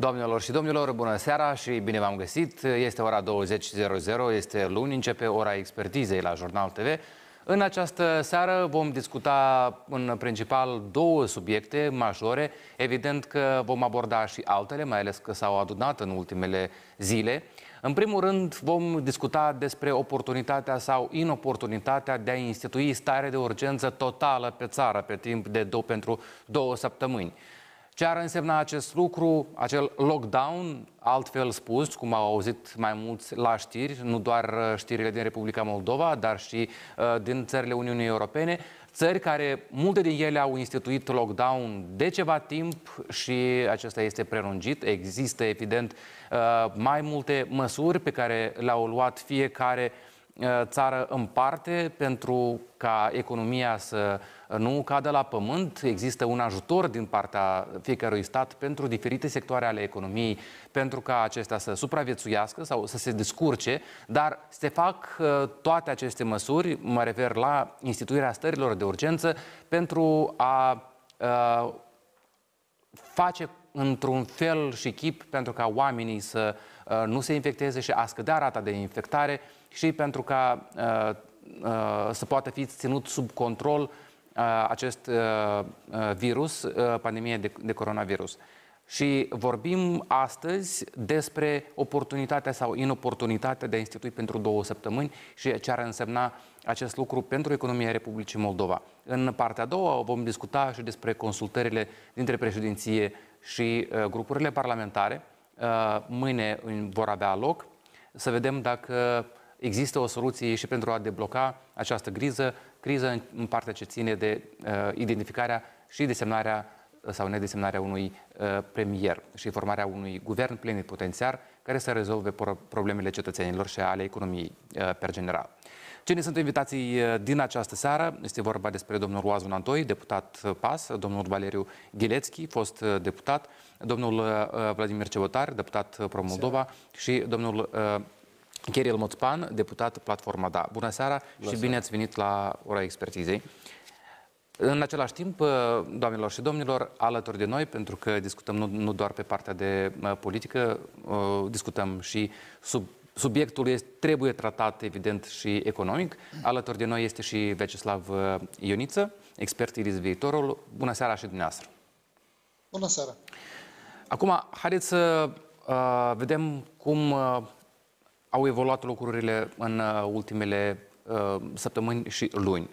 Doamnelor și domnilor, bună seara și bine v-am găsit. Este ora 20:00, este luni, începe ora expertizei la Jurnal TV. În această seară vom discuta în principal două subiecte majore. Evident că vom aborda și altele, mai ales că s-au adunat în ultimele zile. În primul rând vom discuta despre oportunitatea sau inoportunitatea de a institui stare de urgență totală pe țară pe timp de pentru 2 săptămâni. Ce ar însemna acest lucru, acel lockdown, altfel spus, cum au auzit mai mulți la știri, nu doar știrile din Republica Moldova, dar și din țările Uniunii Europene, țări care, multe din ele au instituit lockdown de ceva timp și acesta este prelungit. Există, evident, mai multe măsuri pe care le-au luat fiecare țară în parte pentru ca economia să nu cadă la pământ. Există un ajutor din partea fiecărui stat pentru diferite sectoare ale economiei, pentru ca acestea să supraviețuiască sau să se descurce, dar se fac toate aceste măsuri, mă refer la instituirea stărilor de urgență, pentru a face într-un fel și chip pentru ca oamenii să nu se infecteze și a scădea rata de infectare și pentru ca să poată fi ținut sub control acest virus, pandemie de coronavirus. Și vorbim astăzi despre oportunitatea sau inoportunitatea de a institui pentru 2 săptămâni și ce ar însemna acest lucru pentru economia Republicii Moldova. În partea a doua vom discuta și despre consultările dintre președinție și grupurile parlamentare. Mâine vor avea loc. Să vedem dacă există o soluție și pentru a debloca această criză în partea ce ține de identificarea și desemnarea sau nedesemnarea unui premier și formarea unui guvern plenipotențiar care să rezolve problemele cetățenilor și ale economiei per general. Cine sunt invitații din această seară? Este vorba despre domnul Oazun Antoi, deputat PAS, domnul Valeriu Ghilețchi, fost deputat, domnul Vladimir Cevotar, deputat Pro-Moldova și domnul Chiril Moțpan, deputat Platforma Da. Bună seara și bine ați venit la ora expertizei. În același timp, doamnelor și domnilor, alături de noi, pentru că discutăm nu doar pe partea de politică, discutăm și subiectul trebuie tratat, evident, și economic. Alături de noi este și Vyacheslav Ioniță, expert Iris Viitorul. Bună seara și dumneavoastră! Bună seara! Acum, haideți să vedem cum au evoluat lucrurile în ultimele săptămâni și luni.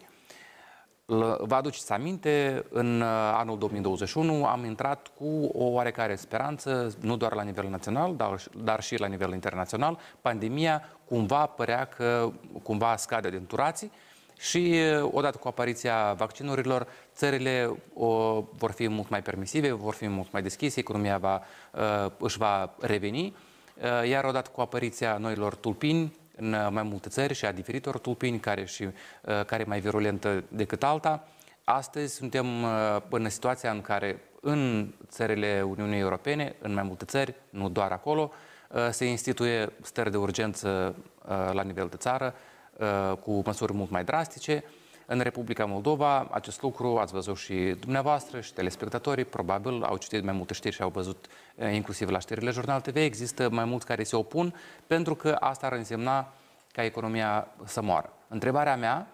Vă aduceți aminte, în anul 2021 am intrat cu o oarecare speranță, nu doar la nivel național, dar și la nivel internațional. Pandemia cumva părea că cumva scade din turații și odată cu apariția vaccinurilor, țările vor fi mult mai permisive, vor fi mult mai deschise, economia își va reveni, iar odată cu apariția noilor tulpini în mai multe țări și a diferitor tulpini, care e mai virulentă decât alta. Astăzi suntem în situația în care în țările Uniunii Europene, în mai multe țări, nu doar acolo, se instituie stări de urgență la nivel de țară, cu măsuri mult mai drastice. În Republica Moldova, acest lucru ați văzut și dumneavoastră și telespectatorii, probabil au citit mai multe știri și au văzut inclusiv la știrile Jurnal TV. Există mai mulți care se opun pentru că asta ar însemna ca economia să moară. Întrebarea mea,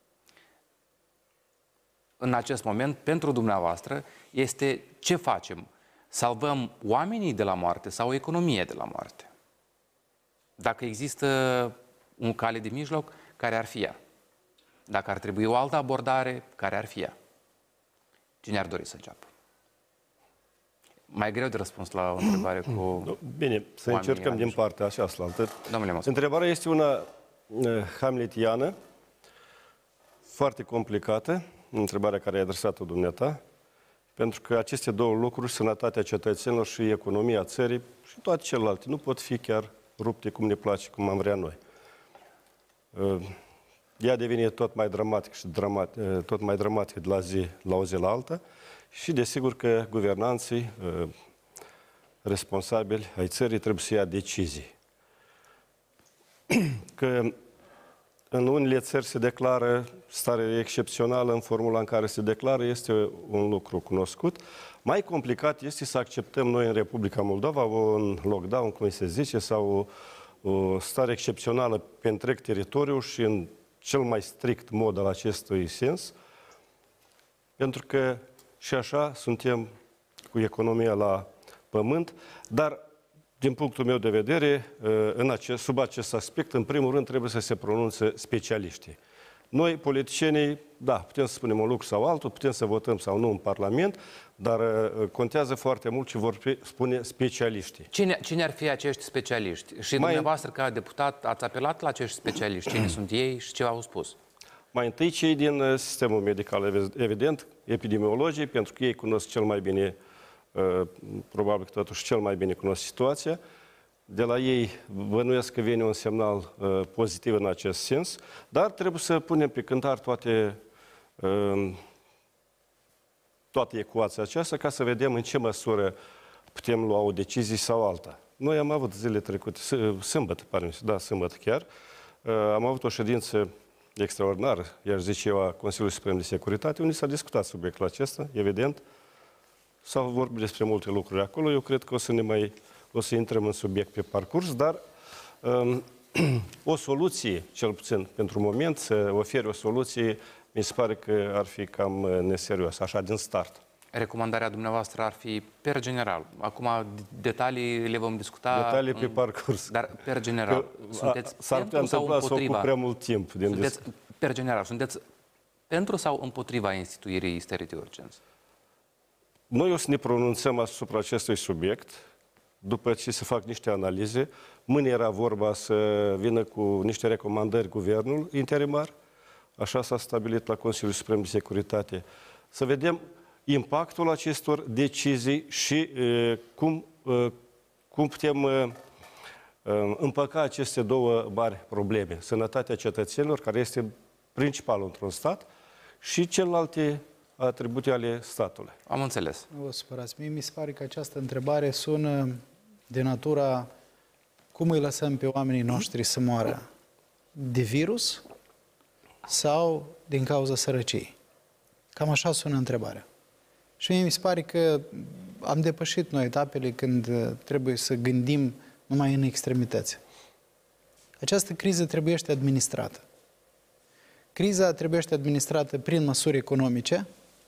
în acest moment, pentru dumneavoastră, este ce facem? Salvăm oamenii de la moarte sau economia de la moarte? Dacă există un cale de mijloc, care ar fi ea? Dacă ar trebui o altă abordare, care ar fi ea? Cine ar dori să înceapă? Mai greu de răspuns la o întrebare cu... Bine, să încercăm din partea aceasta. Întrebarea este una hamletiană, foarte complicată, întrebarea care ai adresat-o dumneata, pentru că aceste două lucruri, sănătatea cetățenilor și economia țării și toate celelalte, nu pot fi chiar rupte cum ne place, cum am vrea noi. Ea devine tot mai dramatic și tot mai dramatic de la o zi la alta și desigur că guvernanții responsabili ai țării trebuie să ia decizii. Că în unele țări se declară stare excepțională în formula în care se declară, este un lucru cunoscut, Mai complicat este să acceptăm noi în Republica Moldova un lockdown, cum se zice, sau o stare excepțională pe întreg teritoriul și în cel mai strict mod al acestui sens, pentru că și așa suntem cu economia la pământ, dar din punctul meu de vedere, sub acest aspect, în primul rând trebuie să se pronunțe specialiștii. Noi, politicienii, da, putem să spunem un lucru sau altul, putem să votăm sau nu în Parlament, dar contează foarte mult ce vor spune specialiștii. Cine ar fi acești specialiști? Și dumneavoastră, ca deputat, ați apelat la acești specialiști? Cine sunt ei și ce au spus? Mai întâi cei din sistemul medical, evident, epidemiologii, pentru că ei cunosc cel mai bine, probabil că totuși cel mai bine cunosc situația. De la ei bănuiesc că vine un semnal pozitiv în acest sens, dar trebuie să punem pe cântar toată ecuația aceasta ca să vedem în ce măsură putem lua o decizie sau alta. Noi am avut zile trecute, sâmbătă, sâmbătă chiar, am avut o ședință extraordinară, i-aș zice eu, a Consiliului Suprem de Securitate, unde s-a discutat subiectul acesta, evident. S-au vorbit despre multe lucruri acolo. Eu cred că o să intrăm în subiect pe parcurs, dar o soluție, cel puțin pentru moment, să oferi o soluție, mi se pare că ar fi cam neserioasă, așa din start. Recomandarea dumneavoastră ar fi per general. Acum detalii le vom discuta. Detalii pe parcurs. Dar per general, sunteți pentru sau împotriva? Prea mult timp. Per general, sunteți pentru sau împotriva instituirii stării de urgență? Noi o să ne pronunțăm asupra acestui subiect după ce se fac niște analize. Mâine era vorba să vină cu niște recomandări guvernul interimar, așa s-a stabilit la Consiliul Suprem de Securitate. Să vedem impactul acestor decizii și cum putem împăca aceste două mari probleme. Sănătatea cetățenilor, care este principalul într-un stat, și celelalte atribute ale statului. Am înțeles. Nu vă supărați. Mie mi se pare că această întrebare sună de natura cum îi lăsăm pe oamenii noștri să moară? De virus sau din cauza sărăciei? Cam așa sună întrebarea. Și mie mi se pare că am depășit noi etapele când trebuie să gândim numai în extremități. Această criză trebuiește administrată. Criza trebuiește administrată prin măsuri economice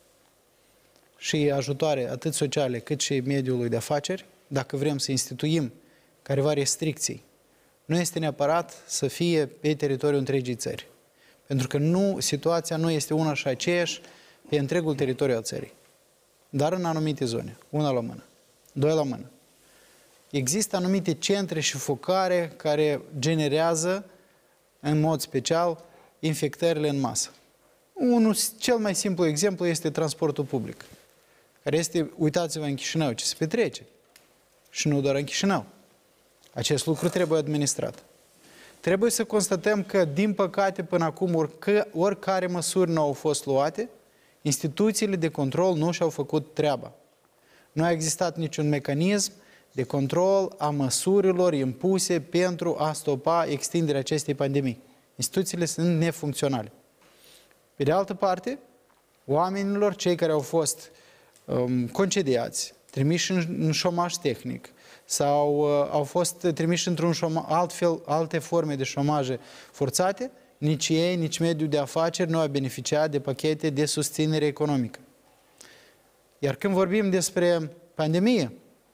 și ajutoare atât sociale cât și mediului de afaceri. Dacă vrem să instituim careva restricții, nu este neapărat să fie pe teritoriul întregii țări. Pentru că situația nu este una și aceeași pe întregul teritoriu al țării. Dar în anumite zone, una la mână, doi la mână. Există anumite centre și focare care generează, în mod special, infectările în masă. Cel mai simplu exemplu este transportul public, care este, uitați-vă în Chișinău, ce se petrece. Și nu doar în Chișinău. Acest lucru trebuie administrat. Trebuie să constatăm că, din păcate, până acum, oricare măsuri nu au fost luate, instituțiile de control nu și-au făcut treaba. Nu a existat niciun mecanism de control a măsurilor impuse pentru a stopa extinderea acestei pandemii. Instituțiile sunt nefuncționale. Pe de altă parte, oamenilor, cei care au fost concediați, trimiși în șomaj tehnic sau au fost trimiși într-un alte forme de șomaje forțate, nici ei, nici mediul de afaceri nu a beneficiat de pachete de susținere economică. Iar când vorbim despre pandemie,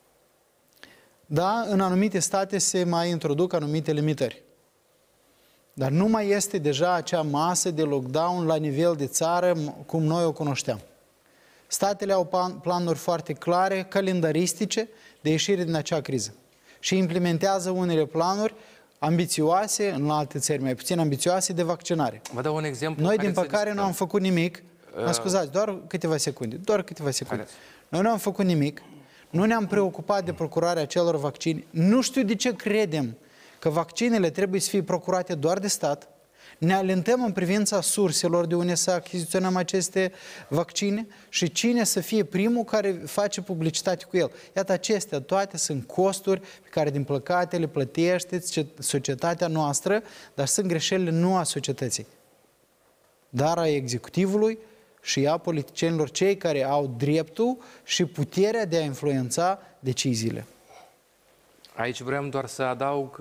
da, în anumite state se mai introduc anumite limitări. Dar nu mai este deja acea masă de lockdown la nivel de țară cum noi o cunoșteam. Statele au planuri foarte clare, calendaristice, de ieșire din acea criză. Și implementează unele planuri ambițioase, în alte țări mai puțin ambițioase, de vaccinare. Vă dau un exemplu. Noi, din păcate, nu am făcut nimic. Mă scuzați, doar câteva secunde. Noi nu am făcut nimic. Nu ne-am preocupat de procurarea celor vaccini. Nu știu de ce credem că vaccinele trebuie să fie procurate doar de stat. Ne alintăm în privința surselor de unde să achiziționăm aceste vaccine și cine să fie primul care face publicitate cu el. Iată, acestea toate sunt costuri pe care, din păcate, le plătește societatea noastră, dar sunt greșelile nu a societății, dar a executivului și a politicienilor, cei care au dreptul și puterea de a influența deciziile. Aici vreau doar să adaug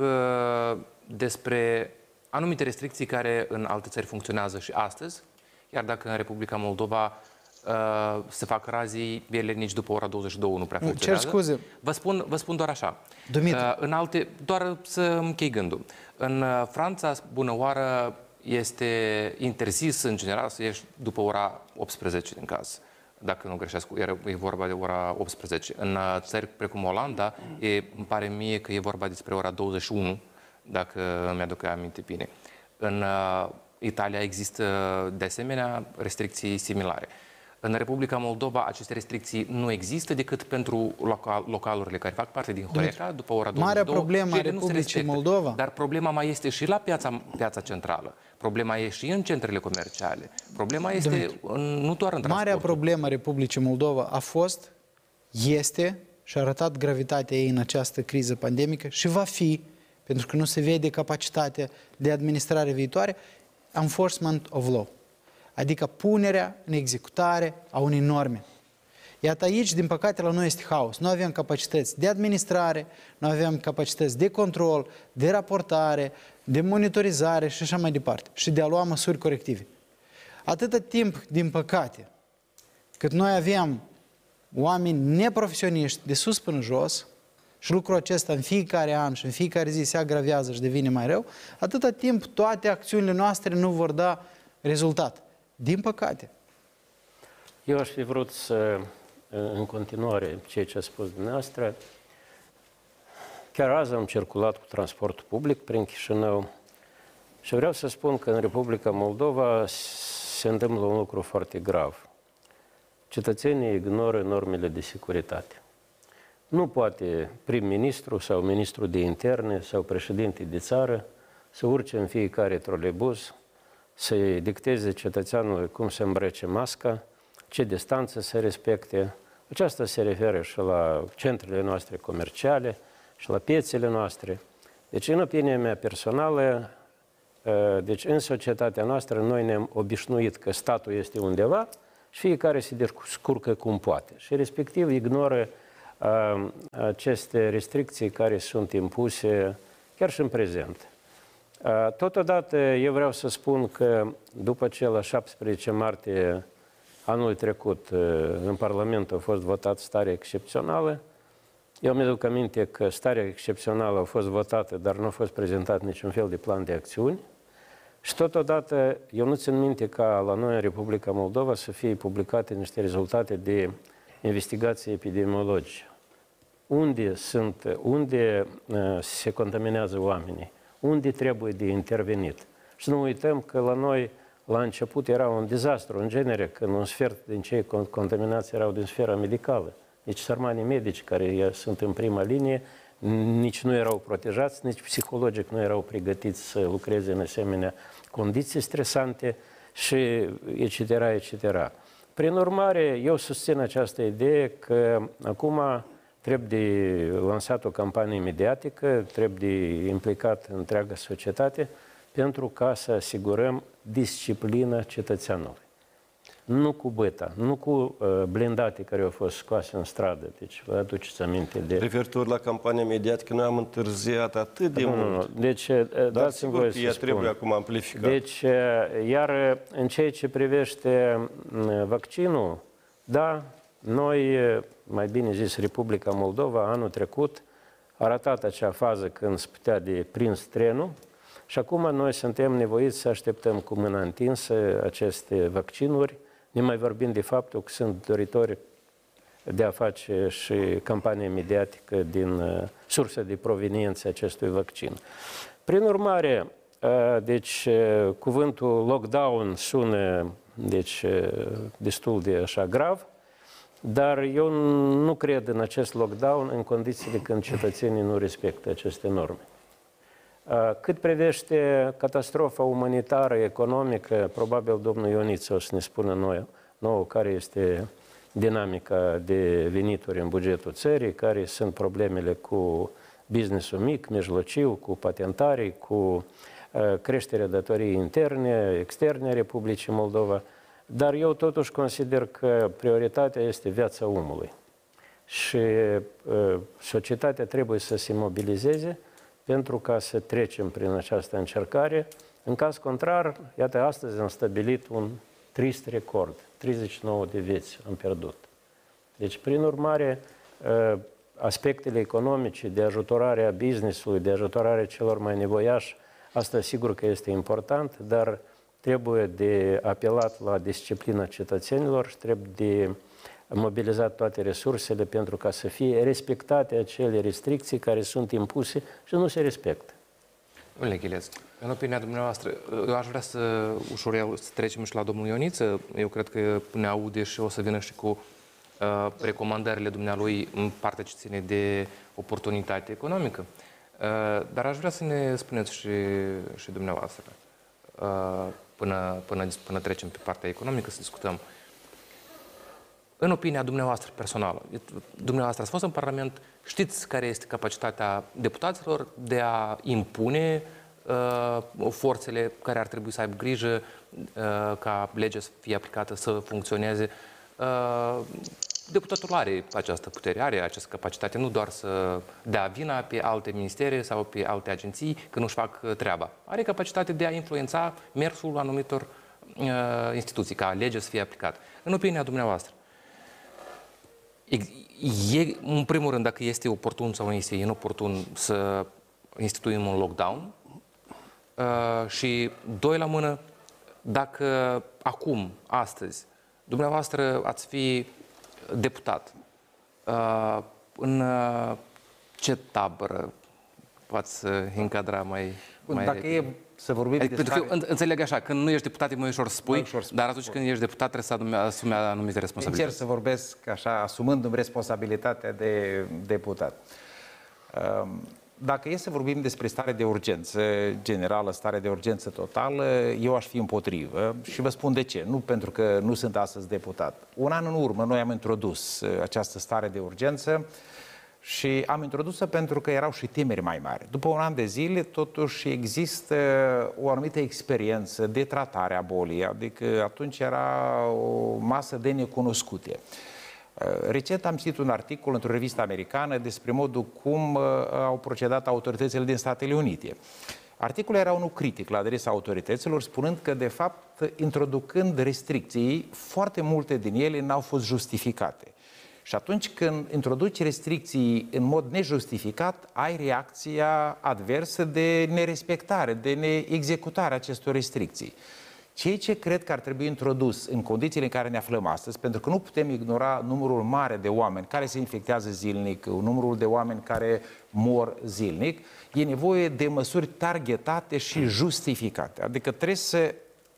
despre anumite restricții care în alte țări funcționează și astăzi, iar dacă în Republica Moldova se fac razii, ele nici după ora 22 nu prea funcționează. Cer scuze. Vă spun doar așa. Dumitru. Doar să închei gândul. În Franța, bună oară, este interzis în general să ieși după ora 18 din caz. Dacă nu greșesc, e vorba de ora 18. În țări precum Olanda, îmi pare mie că e vorba despre ora 21, dacă îmi aduc aminte bine. În Italia există de asemenea restricții similare. În Republica Moldova aceste restricții nu există decât pentru localurile care fac parte din Horeca după ora 22. Marea problemă a Republicii Moldova. Dar problema mai este și la piața centrală. Problema e și în centrele comerciale. Problema este nu doar în transport. Marea problemă a Republicii Moldova a fost, este și a arătat gravitatea ei în această criză pandemică și va fi, pentru că nu se vede capacitatea de administrare viitoare, enforcement of law. Adică punerea în executare a unei norme. Iată aici, din păcate, la noi este haos. Nu avem capacități de administrare, nu avem capacități de control, de raportare, de monitorizare și așa mai departe. Și de a lua măsuri corective. Atâta timp, din păcate, cât noi avem oameni neprofesioniști de sus până jos, și lucrul acesta în fiecare an și în fiecare zi se agravează și devine mai rău, atâta timp toate acțiunile noastre nu vor da rezultat. Din păcate. Eu aș fi vrut să, în continuare, ceea ce a spus dumneavoastră, chiar azi am circulat cu transportul public prin Chișinău și vreau să spun că în Republica Moldova se întâmplă un lucru foarte grav. Cetățenii ignoră normele de securitate. Nu poate prim-ministru sau ministru de interne sau președinte de țară să urce în fiecare troleibuz, să-i dicteze cetățeanului cum să îmbrece masca, ce distanță să respecte. Aceasta se referă și la centrele noastre comerciale și la piețele noastre. Deci, în opinia mea personală, deci în societatea noastră noi ne-am obișnuit că statul este undeva și fiecare se descurcă cum poate. Și respectiv ignoră aceste restricții care sunt impuse chiar și în prezent. Totodată, eu vreau să spun că după ce la 17 martie anul trecut în Parlament a fost votat starea excepțională, eu mi-aduc aminte că starea excepțională a fost votată, dar nu a fost prezentat niciun fel de plan de acțiuni și totodată eu nu țin minte ca la noi în Republica Moldova să fie publicate niște rezultate de investigații epidemiologice. Unde se contaminează oamenii? Unde trebuie de intervenit? Și nu uităm că la noi, la început, era un dezastru, în genere, când un sfert din cei contaminați erau din sfera medicală. Deci sărmanii medici care sunt în prima linie, nici nu erau protejați, nici psihologic nu erau pregătiți să lucreze în asemenea condiții stresante și etc., etc. Prin urmare, eu susțin această idee că acum trebuie de lansat o campanie mediatică, trebuie de implicat întreaga societate pentru ca să asigurăm disciplina cetățeanului. Nu cu băta, nu cu blindate care au fost scoase în stradă. Deci vă aduceți aminte de... Referitor la campania mediatică, noi am întârziat atât de mult. Nu. Deci, dați-mi voie să spun. Trebuie acum amplificat. Deci, iar în ceea ce privește vaccinul, da, noi, mai bine zis, Republica Moldova, anul trecut, a ratat acea fază când se putea de prins trenul și acum noi suntem nevoiți să așteptăm cu mâna întinsă aceste vaccinuri, ne mai vorbim de faptul că sunt doritori de a face și campanie mediatică din sursa de proveniență acestui vaccin. Prin urmare, deci, cuvântul lockdown sună deci, destul de așa grav, dar eu nu cred în acest lockdown în condițiile când cetățenii nu respectă aceste norme. Cât privește catastrofa umanitară, economică, probabil domnul Ioniță o să ne spună nouă care este dinamica de venituri în bugetul țării, care sunt problemele cu business-ul mic, mijlociu, cu patentarii, cu creșterea datoriei interne, externe a Republicii Moldova. Dar eu totuși consider că prioritatea este viața omului. Și societatea trebuie să se mobilizeze pentru ca să trecem prin această încercare. În caz contrar, iată, astăzi am stabilit un trist record. 39 de vieți am pierdut. Deci, prin urmare, aspectele economice, de ajutorare a business-ului, de ajutorare a celor mai nevoiași, asta sigur că este important, dar trebuie de apelat la disciplina cetățenilor și trebuie de mobilizat toate resursele pentru ca să fie respectate acele restricții care sunt impuse și nu se respectă. Domnule Ghilescu, în opinia dumneavoastră, eu aș vrea să ușor să trecem și la domnul Ioniță. Eu cred că ne aude și o să vină și cu recomandările dumnealui în partea ce ține de oportunitate economică. Dar aș vrea să ne spuneți și dumneavoastră, până trecem pe partea economică, să discutăm. În opinia dumneavoastră personală, dumneavoastră ați fost în Parlament, știți care este capacitatea deputaților de a impune forțele care ar trebui să aibă grijă ca legea să fie aplicată, să funcționeze. Deputatul are această putere, are această capacitate, nu doar să dea vina pe alte ministere sau pe alte agenții că nu-și fac treaba. Are capacitate de a influența mersul anumitor instituții, ca legea să fie aplicată. În opinia dumneavoastră, în primul rând, dacă este oportun sau nu este inoportun să instituim un lockdown și, doi la mână, dacă acum, astăzi, dumneavoastră ați fi deputat, în ce tabără v-ați încadra mai dacă e să vorbim adică, despre... pentru că eu înțeleg așa, când nu ești deputat e mai ușor să spui, dar atunci când ești deputat trebuie să asumi anumite responsabilități. Încerc să vorbesc așa, asumându-mi responsabilitatea de deputat. Dacă e să vorbim despre stare de urgență generală, stare de urgență totală, eu aș fi împotrivă și vă spun de ce. Nu pentru că nu sunt astăzi deputat. Un an în urmă noi am introdus această stare de urgență și am introdus-o pentru că erau și temeri mai mari. După un an de zile, totuși, există o anumită experiență de tratare a bolii, adică atunci era o masă de necunoscute. Recent am citit un articol într-o revistă americană despre modul cum au procedat autoritățile din Statele Unite. Articolul era unul critic la adresa autorităților, spunând că, de fapt, introducând restricții, foarte multe din ele n-au fost justificate. Și atunci când introduci restricții în mod nejustificat, ai reacția adversă de nerespectare, de neexecutare acestor restricții. Ceea ce cred că ar trebui introdus în condițiile în care ne aflăm astăzi, pentru că nu putem ignora numărul mare de oameni care se infectează zilnic, numărul de oameni care mor zilnic, e nevoie de măsuri targetate și justificate. Adică trebuie să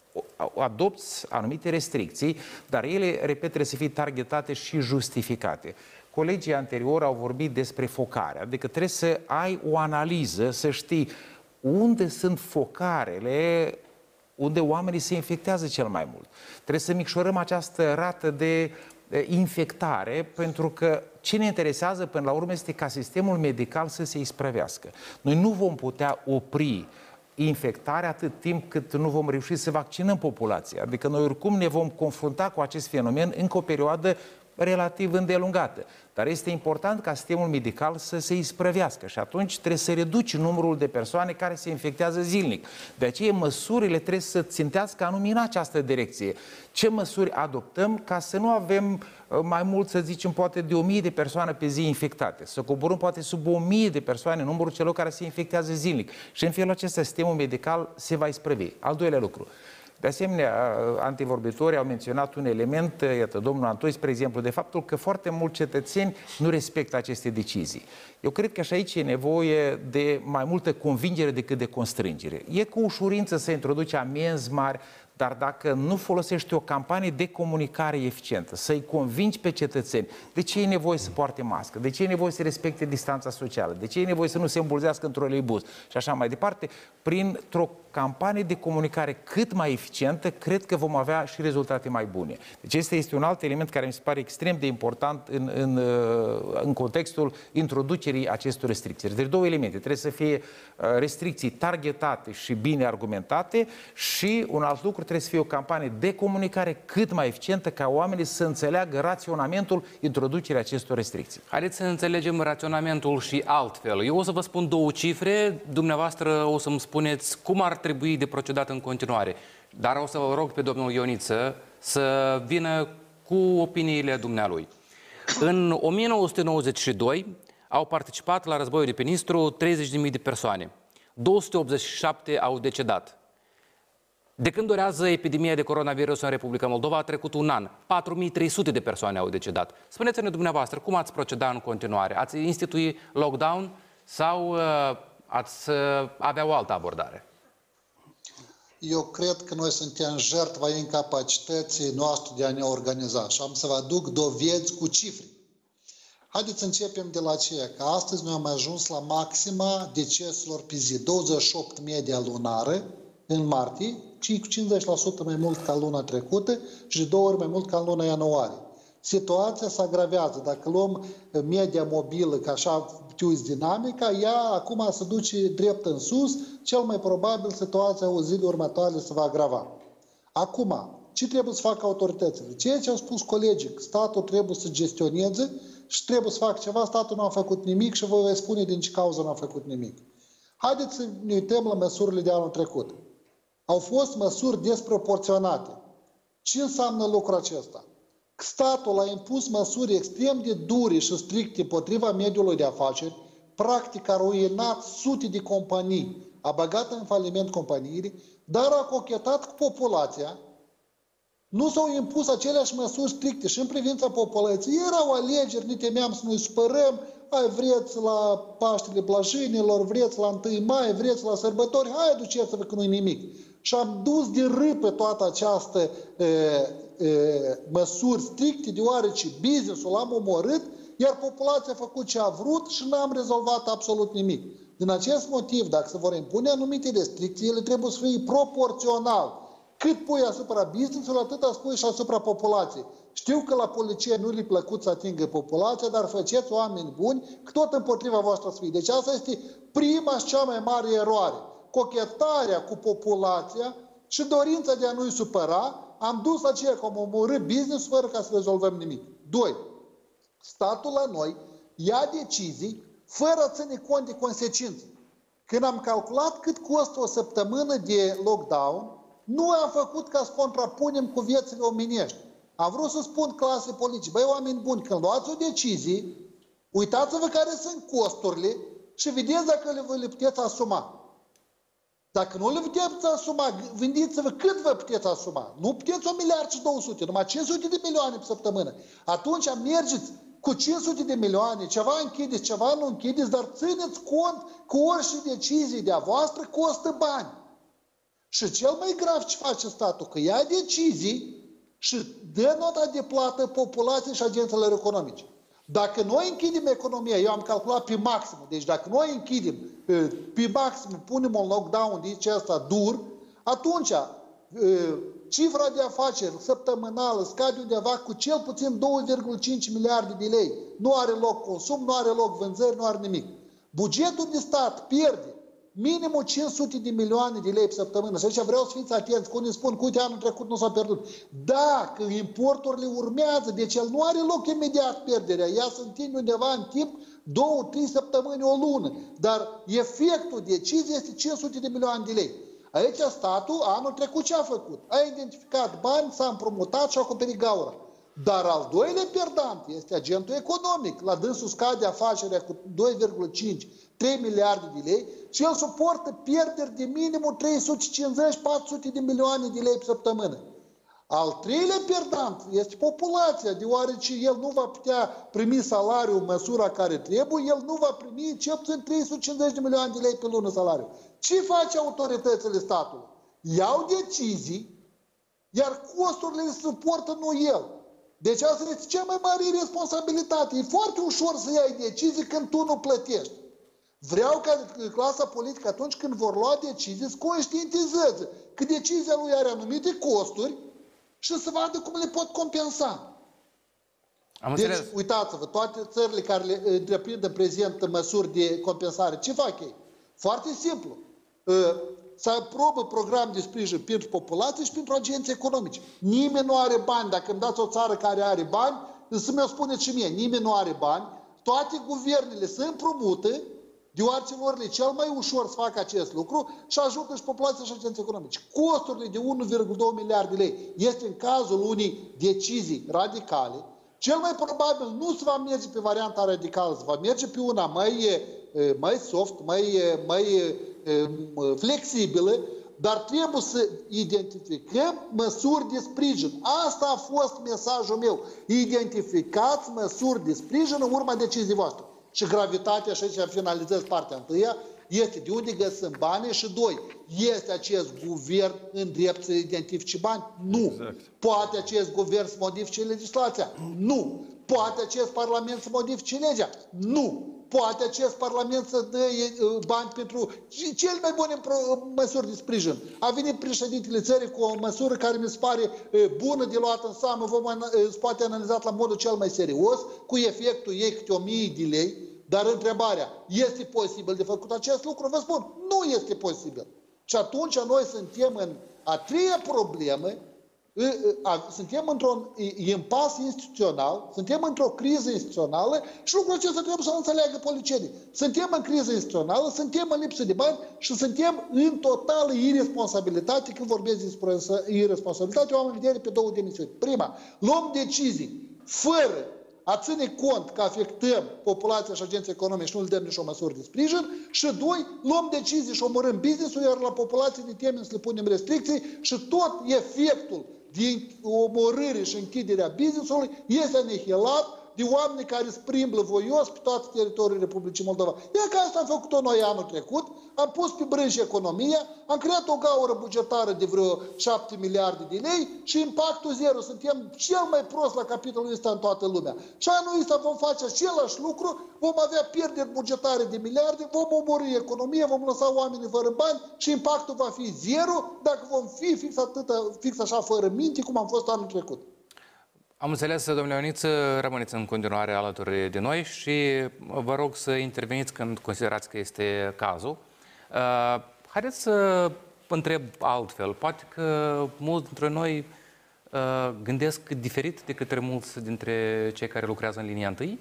adopți anumite restricții, dar ele, repet, trebuie să fie targetate și justificate. Colegii anterior au vorbit despre focare, adică trebuie să ai o analiză, să știi unde sunt focarele unde oamenii se infectează cel mai mult. Trebuie să micșorăm această rată de infectare, pentru că ce ne interesează până la urmă este ca sistemul medical să se isprăvească. Noi nu vom putea opri infectarea atât timp cât nu vom reuși să vaccinăm populația. Adică noi oricum ne vom confrunta cu acest fenomen încă o perioadă relativ îndelungată. Dar este important ca sistemul medical să se isprăvească și atunci trebuie să reduci numărul de persoane care se infectează zilnic. De aceea măsurile trebuie să țintească anume în această direcție. Ce măsuri adoptăm ca să nu avem mai mult, să zicem, poate de 1000 de persoane pe zi infectate, să coborâm poate sub 1000 de persoane numărul celor care se infectează zilnic. Și în felul acesta sistemul medical se va isprăvi. Al doilea lucru. De asemenea, antivorbitorii au menționat un element, iată, domnul Antoi, spre exemplu, de faptul că foarte mulți cetățeni nu respectă aceste decizii. Eu cred că și aici e nevoie de mai multă convingere decât de constrângere. E cu ușurință să introduci amenzi mari, dar dacă nu folosești o campanie de comunicare eficientă, să-i convingi pe cetățeni de ce e nevoie să poarte mască, de ce e nevoie să respecte distanța socială, de ce e nevoie să nu se îmbulzească într-un troleibuz și așa mai departe, printr-o campanie de comunicare cât mai eficientă, cred că vom avea și rezultate mai bune. Deci este un alt element care mi se pare extrem de important în contextul introducerii acestor restricții. Deci două elemente. Trebuie să fie restricții targetate și bine argumentate și un alt lucru, trebuie să fie o campanie de comunicare cât mai eficientă ca oamenii să înțeleagă raționamentul introducerii acestor restricții. Haideți să înțelegem raționamentul și altfel. Eu o să vă spun două cifre, dumneavoastră o să-mi spuneți cum ar trebui de procedat în continuare. Dar o să vă rog pe domnul Ioniță să vină cu opiniile dumnealui. În 1992 au participat la războiul de pe Nistru 30.000 de persoane. 287 au decedat. De când durează epidemia de coronavirus în Republica Moldova a trecut un an. 4.300 de persoane au decedat. Spuneți-ne dumneavoastră, cum ați proceda în continuare? Ați institui lockdown sau ați avea o altă abordare? Eu cred că noi suntem jertva incapacității noastre de a ne organiza și am să vă aduc dovezi cu cifre. Haideți să începem de la aceea, că astăzi noi am ajuns la maxima deceselor pe zi, 28 media lunară în martie, ci cu 50% mai mult ca luna trecută și de 2 ori mai mult ca în luna ianuarie. Situația se agravează. Dacă luăm media mobilă, ca așa știuți dinamica, ea acum se duce drept în sus, cel mai probabil situația o zile următoare se va agrava. Acum, ce trebuie să facă autoritățile? Ceea ce au spus colegii, că statul trebuie să gestioneze și trebuie să facă ceva, statul nu a făcut nimic și vă voi spune din ce cauză nu a făcut nimic. Haideți să ne uităm la măsurile de anul trecut. Au fost măsuri desproporționate. Ce înseamnă lucrul acesta? Că statul a impus măsuri extrem de dure și stricte împotriva mediului de afaceri, practic a ruinat sute de companii, a băgat în faliment companiile, dar a cochetat cu populația. Nu s-au impus aceleași măsuri stricte și în privința populației. Erau alegeri, ne temeam să nu-i supărăm, vreți la Paștele Blajinilor, vreți la 1 mai, vreți la sărbători, hai duceți-vă că nu-i nimic. Și am dus de râpă toată această măsuri stricte, deoarece business-ul l-am omorât, iar populația a făcut ce a vrut și n-am rezolvat absolut nimic. Din acest motiv, dacă se vor impune anumite restricții, ele trebuie să fie proporțional. Cât pui asupra business-ului, atât spui și asupra populației. Știu că la poliție nu le plăcut să atingă populația, dar faceți oameni buni, că tot împotriva voastră să fie. Deci asta este prima și cea mai mare eroare. Cochetarea cu populația și dorința de a nu-i supăra, am dus la aceea că am omorât business fără ca să rezolvăm nimic. 2. Statul la noi ia decizii fără a ține cont de consecințe. Când am calculat cât costă o săptămână de lockdown, nu am făcut ca să contrapunem cu viețile omenești. Am vrut să spun clase politice, băi, oameni buni, când luați o decizie, uitați-vă care sunt costurile și vedeți dacă le puteți asuma. Dacă nu le puteți asuma, gândiți-vă cât vă puteți asuma. Nu puteți 1 miliard și 200, numai 500 de milioane pe săptămână. Atunci mergeți cu 500 de milioane, ceva închideți, ceva nu închideți, dar țineți cont că orice decizie de-a voastră costă bani. Și cel mai grav ce face statul, că ia decizii și dă nota de plată populației și agenților economice. Dacă noi închidem economia, eu am calculat pe maxim, deci dacă noi închidem pe maxim, punem un lockdown de asta dur, atunci cifra de afaceri săptămânală scade undeva cu cel puțin 2,5 miliarde de lei. Nu are loc consum, nu are loc vânzări, nu are nimic. Bugetul de stat pierde minimum 500 de milioane de lei pe săptămână. Și aici vreau să fiți atenți, că unii spun că uite, anul trecut nu s-a pierdut. Dacă importurile urmează, deci el nu are loc imediat pierderea. Ea se întinde undeva în timp 2-3 săptămâni, o lună. Dar efectul deciziei este 500 de milioane de lei. Aici statul, anul trecut ce a făcut? A identificat bani, s-a împrumutat și a acoperit gaura. Dar al doilea perdant este agentul economic. La dânsul scade afacerea cu 2,5-3 miliarde de lei și el suportă pierderi de minimum 350-400 de milioane de lei pe săptămână. Al treilea perdant este populația, deoarece el nu va putea primi salariul în măsura care trebuie, el nu va primi cel puțin 350 de milioane de lei pe lună salariu. Ce face autoritățile statului? Iau decizii, iar costurile le suportă nu el. Deci asta este cea mai mare responsabilitate. E foarte ușor să iei decizii când tu nu plătești. Vreau ca clasa politică, atunci când vor lua decizii, să conștientizeze că decizia lui are anumite costuri și să vadă cum le pot compensa. Deci, uitați-vă, toate țările care le întreprind în prezent măsuri de compensare, ce fac ei? Foarte simplu. să aprobă program de sprijin pentru populație și pentru agenții economici. Nimeni nu are bani. Dacă îmi dați o țară care are bani, să mi-o spuneți și mie, nimeni nu are bani. Toate guvernele se împrumută, deoarece lor le cel mai ușor să facă acest lucru și ajută și populația și agenții economici. Costurile de 1,2 miliarde de lei este în cazul unei decizii radicale. Cel mai probabil nu se va merge pe varianta radicală, se va merge pe una mai soft, mai flexibilă, dar trebuie să identificăm măsuri de sprijin. Asta a fost mesajul meu. Identificați măsuri de sprijin în urma deciziei voastre. Și gravitatea, și aici finalizez partea întâia, este de unde găsim banii și doi, este acest guvern în drept să identifice bani? Nu. Exact. Poate acest guvern să modifice legislația? Nu. Poate acest parlament să modifice legea? Nu. Poate acest parlament să dă bani pentru cele mai bune măsuri de sprijin. A venit președintele țării cu o măsură care mi se pare bună de luat în seamă, se poate analizat la modul cel mai serios, cu efectul ei câte 1000 de lei, dar întrebarea, este posibil de făcut acest lucru? Vă spun, nu este posibil. Și atunci noi suntem în a treia problemă, suntem într-un impas instituțional, suntem într-o criză instituțională și lucrul acesta trebuie să înțeleagă politicienii. Suntem în criză instituțională, suntem în lipsă de bani și suntem în totală irresponsabilitate. Când vorbesc despre irresponsabilitate, eu am în vedere pe două dimensiuni. Prima, luăm decizii fără a ține cont că afectăm populația și agenții economici și nu le dăm nicio măsură de sprijin și doi, luăm decizii și omorâm business-ul, iar la populație ne temem să le punem restricții și tot efectul din omorâre și închiderea business-ului este anihilat de oameni care sprimblă voios pe toate teritoriul Republicii Moldova. Iar că asta am făcut-o noi anul trecut, am pus pe brânci economia, am creat o gaură bugetară de vreo 7 miliarde de lei și impactul zero. Suntem cel mai prost la capitolul ăsta în toată lumea. Și anul ăsta vom face același lucru, vom avea pierderi bugetare de miliarde, vom omorî economia, vom lăsa oamenii fără bani și impactul va fi zero dacă vom fi fix așa fără minte cum am fost anul trecut. Am înțeles, domnule Ioniță, rămâneți în continuare alături de noi și vă rog să interveniți când considerați că este cazul. Haideți să vă întreb altfel. Poate că mulți dintre noi gândesc diferit de către mulți dintre cei care lucrează în linia întâi.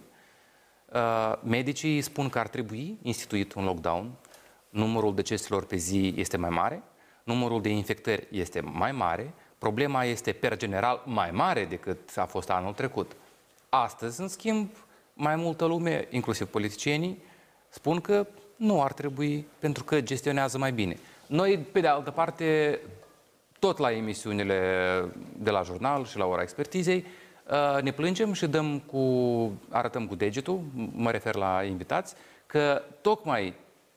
Medicii spun că ar trebui instituit un lockdown. Numărul deceselor pe zi este mai mare, numărul de infectări este mai mare, problema este, per general, mai mare decât a fost anul trecut. Astăzi, în schimb, mai multă lume, inclusiv politicienii, spun că nu ar trebui, pentru că gestionează mai bine. Noi, pe de altă parte, tot la emisiunile de la jurnal și la ora expertizei, ne plângem și arătăm cu degetul, mă refer la invitați, că tocmai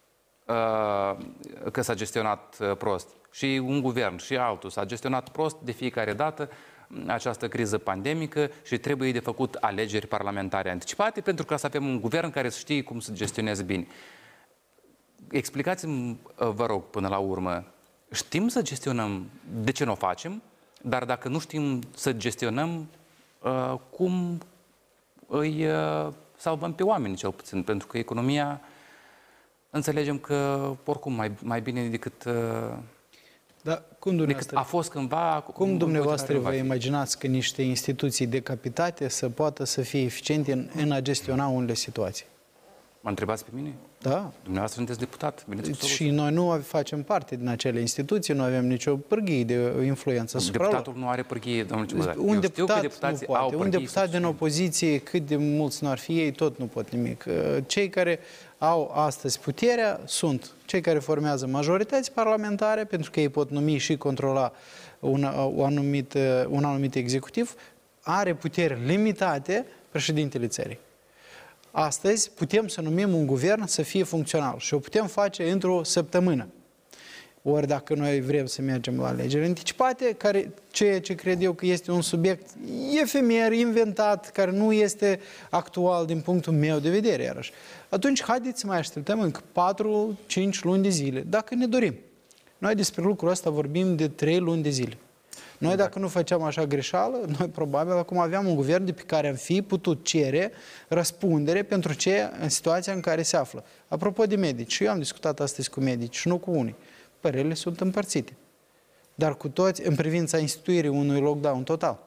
că s-a gestionat prost și un guvern și altul s-a gestionat prost de fiecare dată această criză pandemică și trebuie de făcut alegeri parlamentare anticipate pentru ca să avem un guvern care să știe cum să gestioneze bine. Explicați-mi, vă rog, până la urmă, știm să gestionăm, de ce nu o facem, dar dacă nu știm să gestionăm, cum îi salvăm pe oameni, cel puțin, pentru că economia, înțelegem că oricum mai bine decât... Da, a fost cândva... Cum dumneavoastră vă imaginați că niște instituții decapitate să poată să fie eficiente în a gestiona unele situații? Mă întrebați pe mine? Da. Dumneavoastră sunteți deputat. Și noi nu facem parte din acele instituții, nu avem nicio pârghie de influență asupra lor. Deputatul nu are pârghie, domnule Cibuzar. Un deputat nu poate. Un deputat din opoziție, cât de mulți nu ar fi ei, tot nu pot nimic. Cei care au astăzi puterea sunt cei care formează majorități parlamentare, pentru că ei pot numi și controla un anumit executiv, are puteri limitate președintele țării. Astăzi putem să numim un guvern să fie funcțional și o putem face într-o săptămână. Ori dacă noi vrem să mergem la alegeri anticipate, ceea ce cred eu că este un subiect efemer, inventat, care nu este actual din punctul meu de vedere, iarăși, atunci haideți să mai așteptăm încă 4-5 luni de zile, dacă ne dorim. Noi despre lucrul ăsta vorbim de 3 luni de zile. Noi, dacă nu făceam așa greșeală, noi probabil acum aveam un guvern de pe care am fi putut cere răspundere pentru ce în situația în care se află. Apropo de medici, eu am discutat astăzi cu medici și nu cu unii. părerile sunt împărțite. Dar cu toți, în privința instituirii unui lockdown total.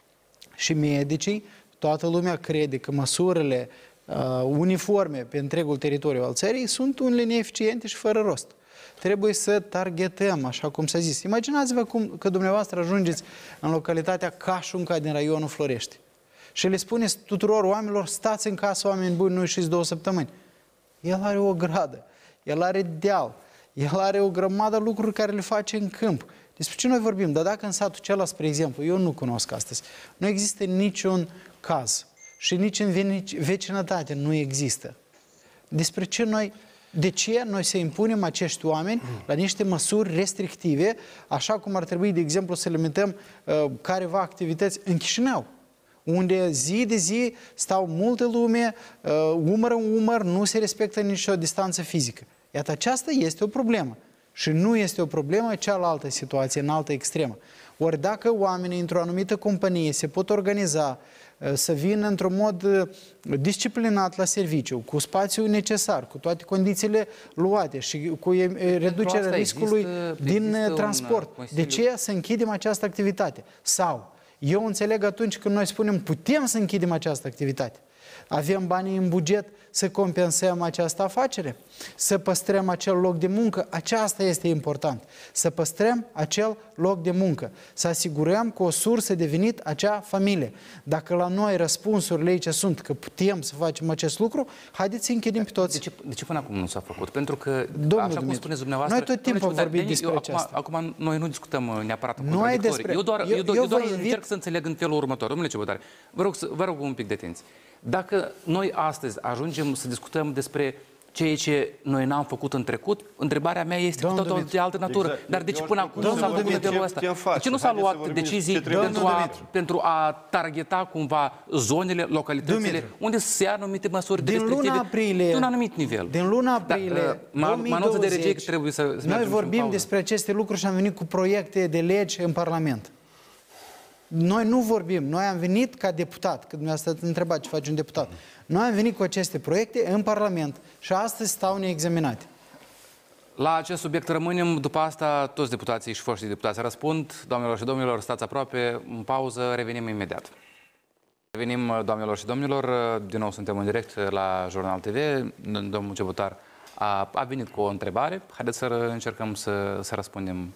Și medicii, toată lumea crede că măsurile uniforme pe întregul teritoriu al țării sunt unele neeficiente și fără rost. Trebuie să targetăm, așa cum s-a zis. Imaginați-vă că dumneavoastră ajungeți în localitatea Cașunca din raionul Florești și le spuneți tuturor oamenilor, stați în casă, oameni buni, nu ieșiți 2 săptămâni. El are o gradă, el are deal, el are o grămadă de lucruri care le face în câmp. Despre ce noi vorbim? Dar dacă în satul celălalt, spre exemplu, eu nu cunosc astăzi, nu există niciun caz și nici în vecinătate nu există. Despre ce noi... De ce noi să impunem acești oameni la niște măsuri restrictive, așa cum ar trebui, de exemplu, să limităm careva activități în Chișinău, unde zi de zi stau multe lume, umăr în umăr, nu se respectă nicio distanță fizică. Iată, aceasta este o problemă. Și nu este o problemă cealaltă situație, în altă extremă. Ori dacă oamenii într-o anumită companie se pot organiza să vină într-un mod disciplinat la serviciu, cu spațiul necesar, cu toate condițiile luate și cu reducerea riscului din transport. De ce să închidem această activitate? Sau, eu înțeleg atunci când noi spunem putem să închidem această activitate. Avem banii în buget să compensăm această afacere, să păstrăm acel loc de muncă, aceasta este important. Să păstrăm acel loc de muncă, să asigurăm cu o sursă de venit acea familie. Dacă la noi răspunsurile aici sunt că putem să facem acest lucru, haideți să închidem pe toți. De ce până acum nu s-a făcut? Pentru că, Domnul așa cum Dumitru, spuneți dumneavoastră... noi tot timpul vorbim despre aceasta. Acum noi nu discutăm neapărat contradictorii. Eu doar încerc să înțeleg în felul următor. Domnule Ciobotare, vă rog un pic de atenție. Dacă noi astăzi ajungem să discutăm despre ceea ce noi n-am făcut în trecut, întrebarea mea este cu totul de altă natură. Exact. Dar de ce până acum nu s-a făcut de felul ăsta? De ce nu s-a luat decizii pentru a targeta cumva zonele, localitățile, unde se ia anumite măsuri restrictive de un anumit nivel? Din luna aprilie 2020, noi vorbim despre aceste lucruri și am venit cu proiecte de legi în Parlament. Noi nu vorbim, noi am venit ca deputat, că dumneavoastră ați întrebat ce face un deputat. Noi am venit cu aceste proiecte în Parlament și astăzi stau neexaminate. La acest subiect rămânem, după asta toți deputații și foștii deputați răspund. Doamnelor și domnilor, stați aproape, în pauză, revenim imediat. Revenim, doamnelor și domnilor, din nou suntem în direct la Jurnal TV. Domnul Ciobotar a venit cu o întrebare. Haideți să încercăm să răspundem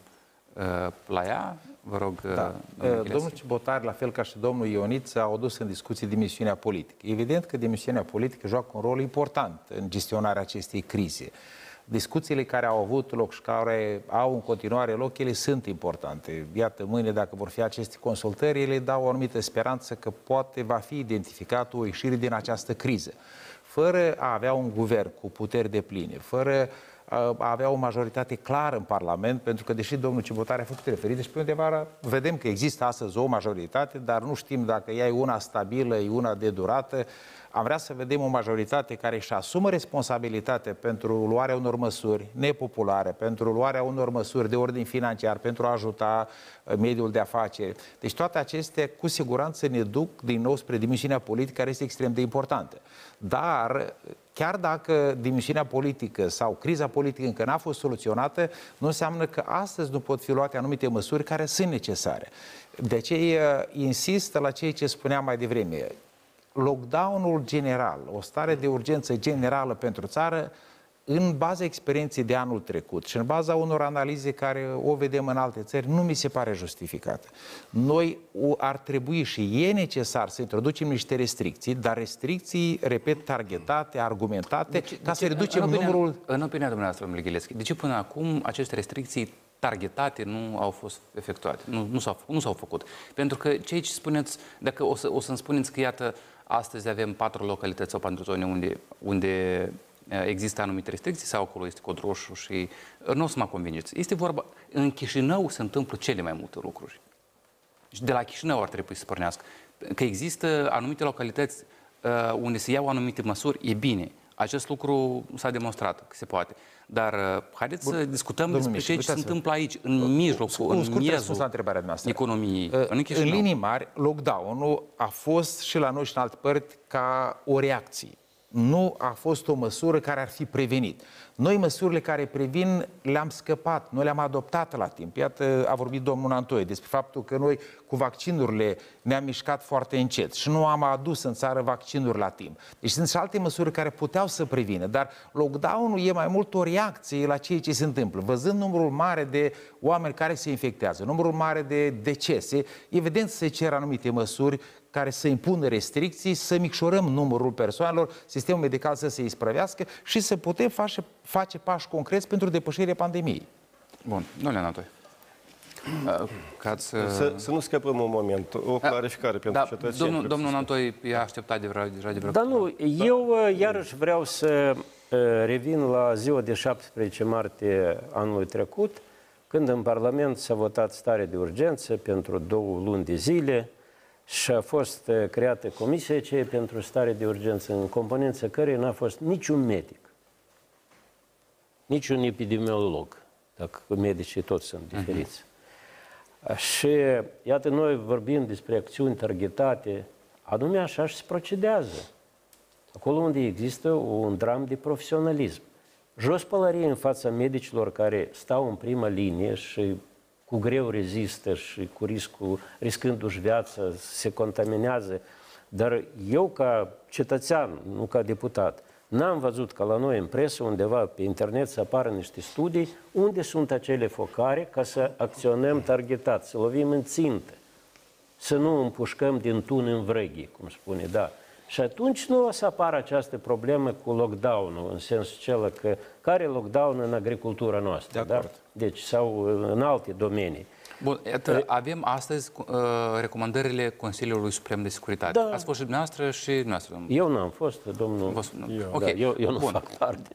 la ea. Vă rog, domnul Ciobotare, la fel ca și domnul Ionit, au adus în discuție dimensiunea politică. Evident că dimensiunea politică joacă un rol important în gestionarea acestei crize. Discuțiile care au avut loc și care au în continuare loc, ele sunt importante. Iată, mâine, dacă vor fi aceste consultări, ele dau o anumită speranță că poate va fi identificată o ieșire din această criză. Fără a avea un guvern cu puteri depline, fără a avea o majoritate clară în Parlament, pentru că, deși domnul Ciobotare a făcut referire și pe undeva vedem că există astăzi o majoritate, dar nu știm dacă ea e una stabilă, e una de durată. Am vrea să vedem o majoritate care își asumă responsabilitate pentru luarea unor măsuri nepopulare, pentru luarea unor măsuri de ordin financiar, pentru a ajuta mediul de afaceri. Deci toate acestea cu siguranță ne duc din nou spre dimensiunea politică, care este extrem de importantă. Dar chiar dacă dimensiunea politică sau criza politică încă n-a fost soluționată, nu înseamnă că astăzi nu pot fi luate anumite măsuri care sunt necesare. De aceea insist la ceea ce spuneam mai devreme. Lockdown-ul general, o stare de urgență generală pentru țară, în baza experienței de anul trecut și în baza unor analize care o vedem în alte țări, nu mi se pare justificată. Noi ar trebui și e necesar să introducem niște restricții, dar restricții, repet, targetate, argumentate, ca să reducem numărul... În opinia dumneavoastră, domnule Ghilescu, de ce până acum aceste restricții targetate nu au fost efectuate, nu s-au făcut? Pentru că ceea ce spuneți, dacă o să-mi spuneți că, iată, astăzi avem 4 localități sau 4 zone unde există anumite restricții sau acolo este cod roșu și nu o să mă convingeți. Este vorba, în Chișinău se întâmplă cele mai multe lucruri. Și de la Chișinău ar trebui să pornească. Că există anumite localități unde se iau anumite măsuri, e bine. Acest lucru s-a demonstrat că se poate. Dar haideți să discutăm despre ce se întâmplă aici, în mijlocul, în miezul economiei. În linii mari, lockdown-ul a fost și la noi și în alte părți ca o reacție. Nu a fost o măsură care ar fi prevenit. Noi măsurile care previn le-am scăpat, noi le-am adoptat la timp. Iată, a vorbit domnul Nantoie despre faptul că noi cu vaccinurile ne-am mișcat foarte încet și nu am adus în țară vaccinuri la timp. Deci sunt și alte măsuri care puteau să prevină, dar lockdown-ul e mai mult o reacție la ceea ce se întâmplă. Văzând numărul mare de oameni care se infectează, numărul mare de decese, evident se cer anumite măsuri care să impună restricții, să micșorăm numărul persoanelor, sistemul medical să se isprăvească și să putem face pași concreți pentru depășirea pandemiei. Bun, domnule Nantoie. Să nu scăpăm un moment, o clarificare pentru cetățeni. Domnul Nantoie i-a așteptat deja de vreo... Dar nu, eu iarăși vreau să revin la ziua de 17 martie anului trecut, când în Parlament s-a votat stare de urgență pentru 2 luni de zile și a fost creată Comisia CE pentru stare de urgență, în componența căreia n-a fost niciun medic, niciun epidemiolog, dacă medicii toți sunt diferiți. Și iată, noi vorbim despre acțiuni targetate, anume așa și se procedează. Acolo unde există un dram de profesionalism. Jos pălărie în fața medicilor care stau în prima linie și cu greu rezistă și cu riscându-și viața, se contaminează. Dar eu, ca cetățean, nu ca deputat, n-am văzut ca la noi în presă, undeva pe internet, să apară niște studii unde sunt acele focare ca să acționăm targetat, să lovim în țintă, să nu împușcăm din tun în vrăghii, cum spune, da. Și atunci nu o să apară această problemă cu lockdown-ul, în sensul acela că care lockdown în agricultura noastră, da? Deci, sau în alte domenii. Bun, iată, avem astăzi recomandările Consiliului Suprem de Securitate. Da. Ați fost și dumneavoastră și dumneavoastră. Eu n-am fost, domnul... Okay. Eu nu fac parte.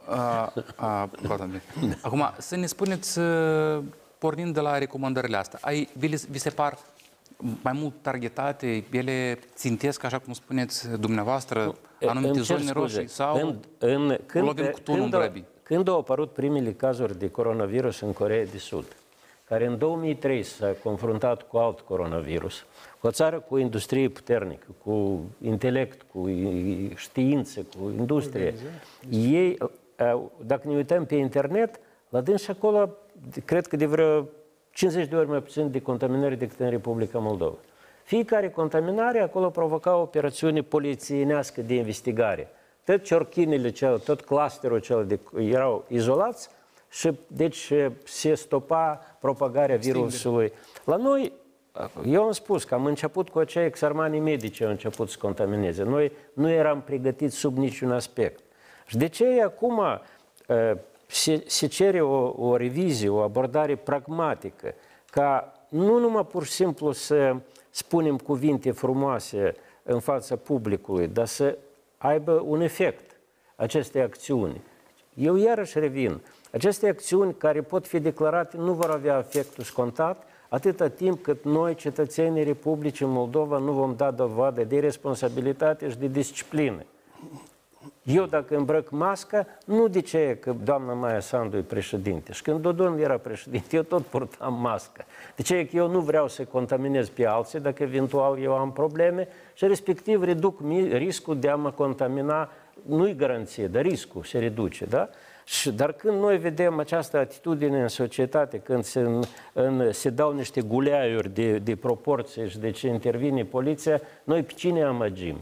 Acum, să ne spuneți, pornind de la recomandările astea, vi se par mai mult targetate, ele țintesc, așa cum spuneți dumneavoastră, anumite zone roșii sau lovim cu tunul în vrăbii? Când au apărut primele cazuri de coronavirus în Coreea de Sud, care în 2003 s-a confruntat cu alt coronavirus, cu o țară cu industrie puternică, cu intelect, cu știință, cu industrie, ei, dacă ne uităm pe internet, la dâns și acolo, cred că de vreo 50 de ori mai puțin de contaminări decât în Republica Moldova. Fiecare contaminare acolo provoca o operațiune polițienească de investigare. Tot ciorchinele, tot clusterul cel erau izolați și deci se stopa propagarea virusului. La noi, eu am spus că am început cu acei exarmanii medici, au început să contamineze. Noi nu eram pregătiți sub niciun aspect. Și de ce acum se cere o revizie, o abordare pragmatică, ca nu numai pur și simplu să spunem cuvinte frumoase în fața publicului, dar să aibă un efect aceste acțiuni. Eu iarăși revin, aceste acțiuni care pot fi declarate nu vor avea efectul scontat atâta timp cât noi, cetățenii Republicii Moldova, nu vom da dovadă de responsabilitate și de disciplină. Eu, dacă îmbrăc masca, nu de ce că doamna Maia Sandu e președinte. Și când Dodon era președinte, eu tot purtam mască. De ce că eu nu vreau să contaminez pe alții, dacă eventual eu am probleme, și respectiv reduc riscul de a mă contamina. Nu-i garanție, dar riscul se reduce, da? Dar când noi vedem această atitudine în societate, când se dau niște guleaiuri de proporție și de ce intervine poliția, noi pe cine amăgim?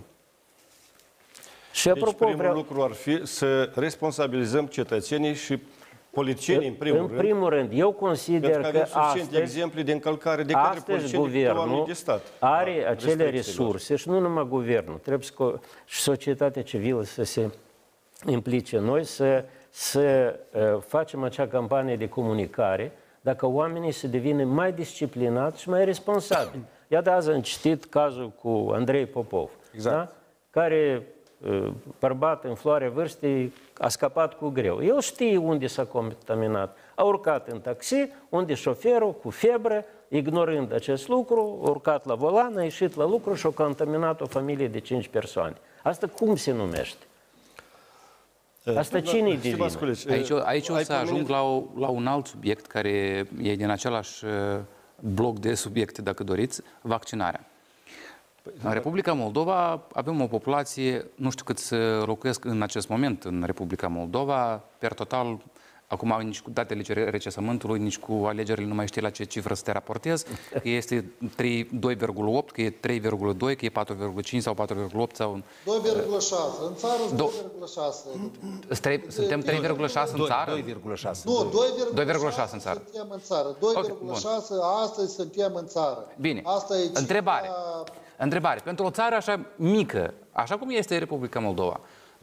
Și apropo, deci primul lucru ar fi să responsabilizăm cetățenii și politicienii în primul rând. În primul rând, eu consider că astăzi, exemple de încălcare de către politicieni de oameni de stat. Are acele resurse și nu numai guvernul, trebuie și societatea civilă să se implice noi, să facem acea campanie de comunicare, dacă oamenii se devină mai disciplinați și mai responsabili. Iată, azi am citit cazul cu Andrei Popov, exact. Da? Care, bărbat în floarea vârstei, a scăpat cu greu. El știe unde s-a contaminat. A urcat în taxi, unde șoferul, cu febră, ignorând acest lucru, a urcat la volan, a ieșit la lucru și a contaminat o familie de 5 persoane. Asta cum se numește? Asta cine-i de vină? Aici o să ajung la un alt subiect care e din același bloc de subiecte, dacă doriți, vaccinarea. În Republica Moldova avem o populație, nu știu cât să locuiesc în acest moment în Republica Moldova, per total, acum nici cu datele recensământului, nici cu alegerile nu mai știu la ce cifră să te raportez, că este 2,8, că e 3,2, că e 4,5 sau 4,8 sau... 2,6. În țară 2,6. Suntem 3,6 în țară? 2,6. Nu, 2,6 în țară. Suntem în țară. 2,6 astăzi suntem în țară. Bine. Asta e Întrebare. Întrebare. Pentru o țară așa mică, așa cum este Republica Moldova,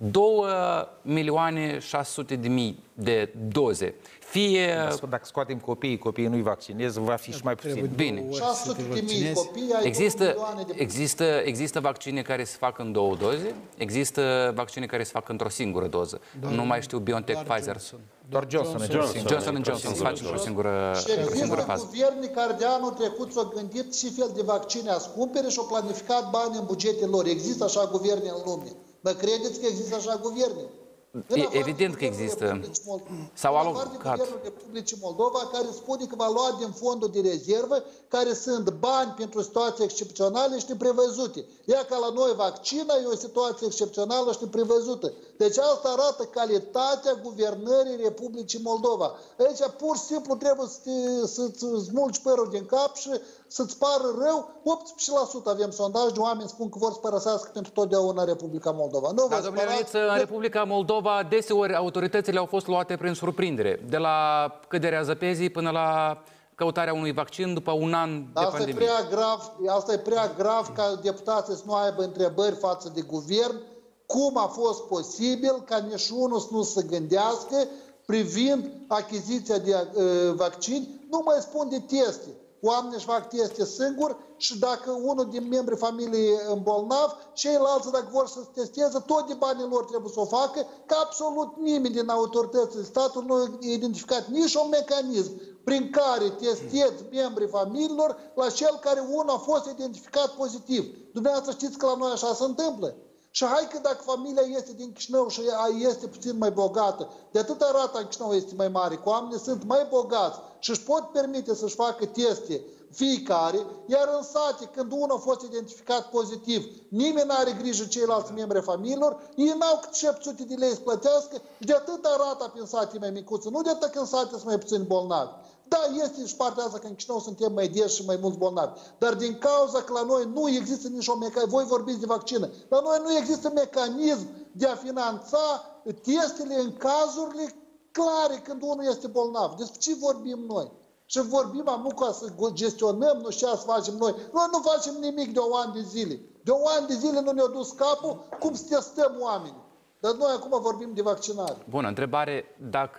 2.600.000 de doze. Fie... Dacă scoatem copiii nu-i vaccinez, va fi și mai puțin. Bine. 600.000 copii, ai 2 milioane de... Există vaccine care se fac în 2 doze, există vaccine care se fac într-o singură doză. Nu mai știu BioNTech, Pfizer. Doar Johnson Johnson se face într-o singură fază. Guvernii care de anul trecut s-au gândit ce fel de vaccine a cumpere și au planificat bani în bugetele lor. Există așa guverne în lume. Mă credeți că există așa guverne? Evident că există. S-au alocat. Guvernul Republicii Moldova care spune că va lua din fondul de rezervă, care sunt bani pentru situații excepționale și neprevăzute. Ea ca la noi vaccina e o situație excepțională și neprevăzută. Deci asta arată calitatea guvernării Republicii Moldova. Aici pur și simplu trebuie să-ți smulgi părul din cap și să-ți pară rău. 18% avem sondaj de oameni spun că vor să părăsească pentru totdeauna Republica Moldova. Nu vă domnule Ionuță, în Republica Moldova deseori autoritățile au fost luate prin surprindere. De la căderea zăpezii până la căutarea unui vaccin după un an de pandemie. Asta e prea grav ca deputații să nu aibă întrebări față de guvern. Cum a fost posibil ca niciunul să nu se gândească privind achiziția de vaccini? Nu mai spun de teste. Oamenii își fac teste singuri și dacă unul din membrii familiei e îmbolnav, ceilalți, dacă vor să se testeze, tot de banii lor trebuie să o facă, că absolut nimeni din autoritățile statului nu a identificat nici un mecanism prin care testezi membrii familiilor la cel care unul a fost identificat pozitiv. Dumneavoastră știți că la noi așa se întâmplă. Și hai că dacă familia este din Chișinău și este puțin mai bogată, de atâta rata în Chișinău este mai mare, că oamenii sunt mai bogați și își pot permite să-și facă teste fiecare, iar în sate, când unul a fost identificat pozitiv, nimeni nu are grijă ceilalți membri familiilor, ei n-au cât 700 de lei să plătească și de atâta rata prin sate mai micuță, nu de atât când sate sunt mai puțin bolnavi. Da, este și partea asta că în Chișinău suntem mai des și mai mulți bolnavi. Dar din cauza că la noi nu există nici o mecanism, voi vorbiți de vaccină, la noi nu există mecanism de a finanța testele în cazurile clare când unul este bolnav. Despre ce vorbim noi? Și vorbim acum ca să gestionăm, nu știu ce să facem noi. Noi nu facem nimic de o an de zile. De o an de zile nu ne-a dus capul cum să testăm oamenii. Dar noi acum vorbim de vaccinare. Bună, întrebare. Dacă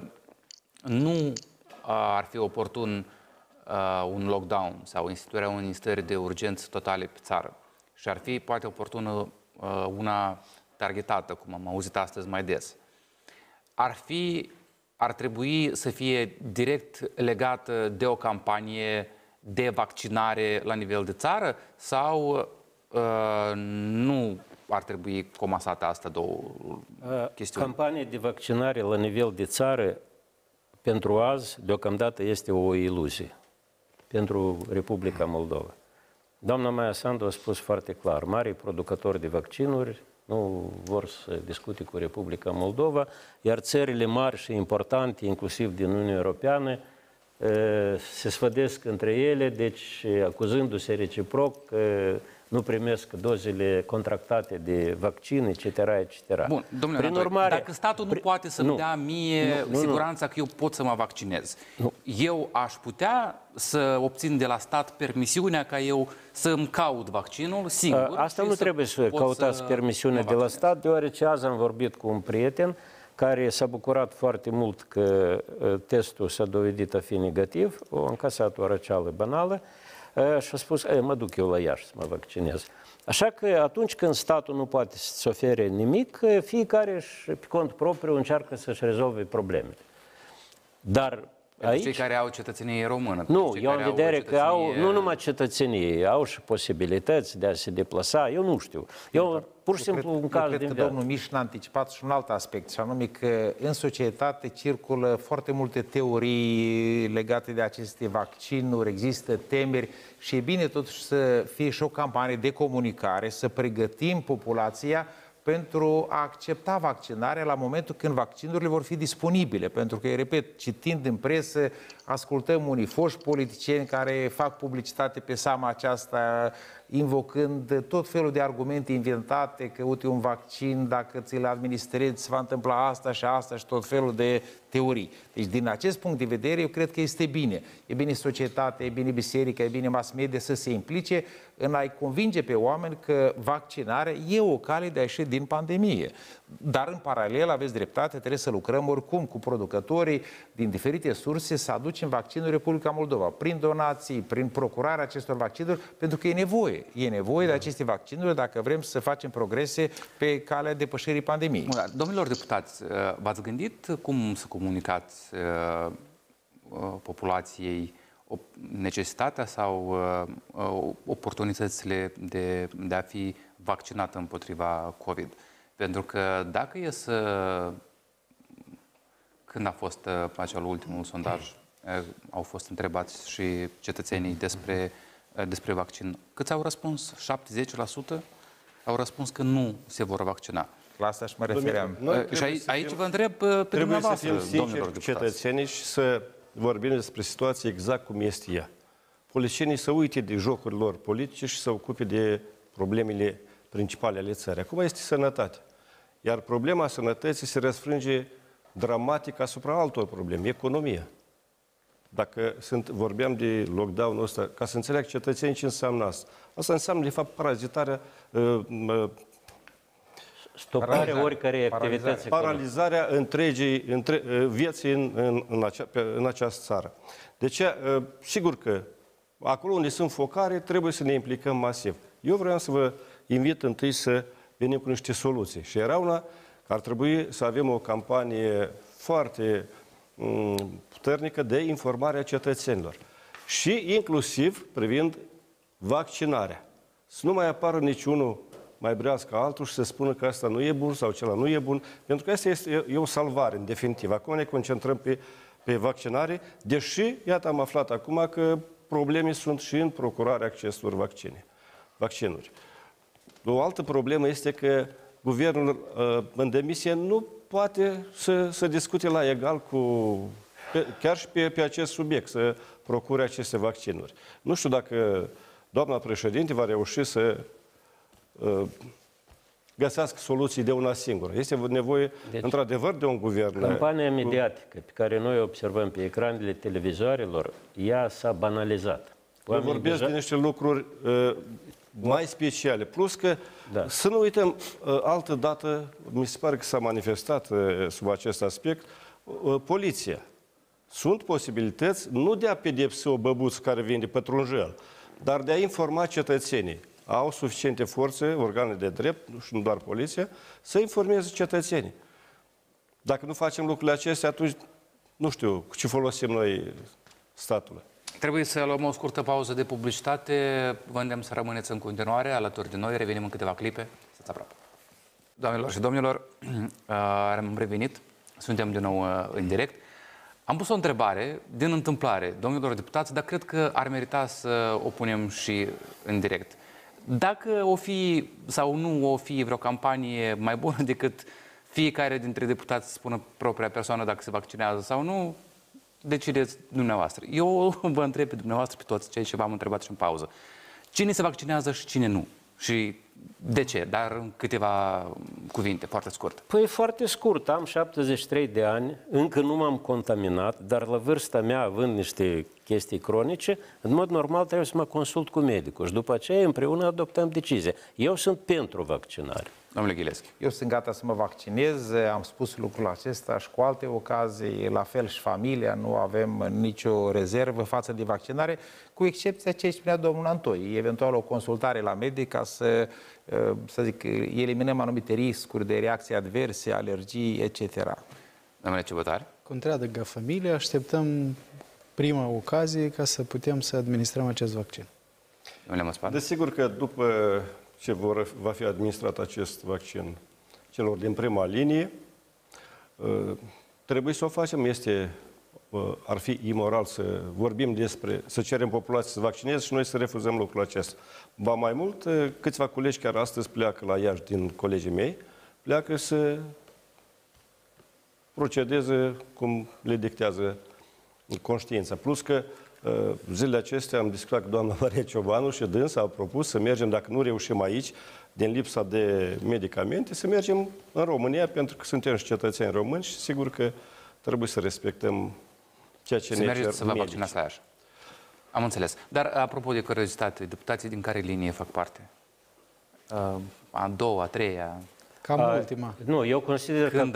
nu ar fi oportun un lockdown sau instituirea unei stări de urgență totale pe țară și ar fi poate oportună una targetată, cum am auzit astăzi mai des, ar trebui să fie direct legată de o campanie de vaccinare la nivel de țară sau nu ar trebui comasate astea două chestiuni? Campania de vaccinare la nivel de țară pentru azi, deocamdată, este o iluzie pentru Republica Moldova. Doamna Maia Sandu a spus foarte clar, marii producători de vaccinuri nu vor să discute cu Republica Moldova, iar țările mari și importante, inclusiv din Uniunea Europeană, se sfădesc între ele, deci acuzându-se reciproc că nu primesc dozele contractate de vaccin, etc., etc. Bun, domnule Anatol, dacă statul nu poate să-mi dea mie siguranța că eu pot să mă vaccinez, eu aș putea să obțin de la stat permisiunea ca eu să-mi caut vaccinul singur? Asta nu trebuie să căutați permisiune de la stat, deoarece azi am vorbit cu un prieten care s-a bucurat foarte mult că testul s-a dovedit a fi negativ, a încasat o răceală banală, și a spus, mă duc eu la Iași să mă vaccinez. Așa că atunci când statul nu poate să-ți ofere nimic, fiecare pe cont propriu încearcă să-și rezolve problemele. Dar Pentru cei care au cetățenie română. Nu, cei eu am care vedere că au cetățenie- nu numai cetățenie, au și posibilități de a se deplasa, eu nu știu. Eu pur și simplu un caz cred din că viață. domnul Mișin a anticipat și un alt aspect, și anume că în societate circulă foarte multe teorii legate de aceste vaccinuri, există temeri și e bine totuși să fie și o campanie de comunicare, să pregătim populația pentru a accepta vaccinarea la momentul când vaccinurile vor fi disponibile. Pentru că, repet, citind în presă, ascultăm unii foști politicieni care fac publicitate pe seama aceasta, invocând tot felul de argumente inventate, că, uite, un vaccin, dacă ți-l administrezi, se va întâmpla asta și asta și tot felul de teorii. Deci, din acest punct de vedere, eu cred că este bine. E bine societatea, e bine biserica, e bine mass media să se implice în a-i convinge pe oameni că vaccinarea e o cale de a ieși din pandemie. Dar, în paralel, aveți dreptate, trebuie să lucrăm oricum cu producătorii din diferite surse să aducem vaccinul în Republica Moldova, prin donații, prin procurarea acestor vaccinuri, pentru că e nevoie. E nevoie de aceste vaccinuri dacă vrem să facem progrese pe calea depășirii pandemiei. Domnilor deputați, v-ați gândit cum să comunicați populației necesitatea sau oportunitățile de a fi vaccinată împotriva COVID? Pentru că dacă e să... Când a fost acel ultimul sondaj, au fost întrebați și cetățenii despre vaccin. Câți au răspuns? 70%? Au răspuns că nu se vor vaccina. La asta și mă refeream. Și aici vă întreb pe dumneavoastră, domnilor domnilor deputați. deputați. Cetățenii și să vorbim despre situație exact cum este ea. Politicienii să uite de jocurile lor politice și să ocupe de problemele principale ale țării. Acum este sănătate. Iar problema sănătății se răsfrânge dramatic asupra altor probleme, economia. Dacă vorbeam de lockdown-ul ăsta, ca să înțeleg cetățenii ce înseamnă asta. Asta înseamnă, de fapt, parazitarea, Stoparea oricărei activități economice. paralizarea întregii vieții în această țară. Deci, sigur că acolo unde sunt focare, trebuie să ne implicăm masiv. Eu vreau să vă invit întâi să venim cu niște soluții. Și era una că ar trebui să avem o campanie foarte puternică de informare a cetățenilor. Și inclusiv privind vaccinarea. Să nu mai apară niciunul mai brească altul și să spună că asta nu e bun sau acela nu e bun, pentru că asta e o salvare, în definitiv. Acum ne concentrăm pe vaccinare, deși, iată, am aflat acum că probleme sunt și în procurarea acestor vaccinuri. O altă problemă este că guvernul în demisie nu poate să discute la egal chiar și pe acest subiect, să procure aceste vaccinuri. Nu știu dacă doamna președinte va reuși să găsească soluții de una singură. Este nevoie, într-adevăr, de un guvern. Campania mediatică pe care noi o observăm pe ecranele televizoarelor, ea s-a banalizat. Eu vorbesc de niște lucruri mai speciale. Plus că, să nu uităm, altă dată, mi se pare că s-a manifestat sub acest aspect, poliția. Sunt posibilități nu de a pedepsi o băbuță care vine de pătrunjel, dar de a informa cetățenii. Au suficiente forțe, organe de drept, și nu doar poliția, să informeze cetățenii. Dacă nu facem lucrurile acestea, atunci nu știu cu ce folosim noi statului. Trebuie să luăm o scurtă pauză de publicitate. Vă îndemn să rămâneți în continuare alături de noi. Revenim în câteva clipe. Stați aproape. Doamnelor și domnilor, am revenit. Suntem din nou în direct. Am pus o întrebare din întâmplare, domnilor deputați, dar cred că ar merita să o punem și în direct. Dacă o fi sau nu o fi vreo campanie mai bună decât fiecare dintre deputați să spună propria persoană dacă se vaccinează sau nu, decideți dumneavoastră. Eu vă întreb pe dumneavoastră, pe toți cei ce v-am întrebat și în pauză. Cine se vaccinează și cine nu? Și de ce? Dar în câteva cuvinte, foarte scurt. Păi foarte scurt, am 73 de ani, încă nu m-am contaminat, dar la vârsta mea, având niște chestii cronice, în mod normal trebuie să mă consult cu medicul și după aceea împreună adoptăm decizie. Eu sunt pentru vaccinare. Domnule Ghileschi. Eu sunt gata să mă vaccinez, am spus lucrul acesta și cu alte ocazii, la fel și familia, nu avem nicio rezervă față de vaccinare, cu excepția ce spunea domnul Antoi, eventual o consultare la medic ca să zic, eliminăm anumite riscuri de reacții adverse, alergii, etc. Domnule Ciobotari. Cu întreaga familie așteptăm prima ocazie ca să putem să administrăm acest vaccin. Desigur că după ce va fi administrat acest vaccin celor din prima linie, trebuie să o facem. Ar fi imoral să vorbim să cerem populației să vaccineze și noi să refuzăm lucrul acesta. Ba mai mult, câțiva colegi chiar astăzi pleacă la Iași din colegii mei, pleacă să procedeze cum le dictează conștiința. Plus că zilele acestea am discutat cu doamna Maria Ciobanu și dânsa a propus să mergem, dacă nu reușim aici, din lipsa de medicamente, să mergem în România, pentru că suntem și cetățeni români și sigur că trebuie să respectăm ceea ce ne cer mergeți să vă medici. vaccinați la Iași. Am înțeles. Dar apropo de curiozitate, deputații din care linie fac parte? A doua, a treia? Cam ultima. Nu, eu consider că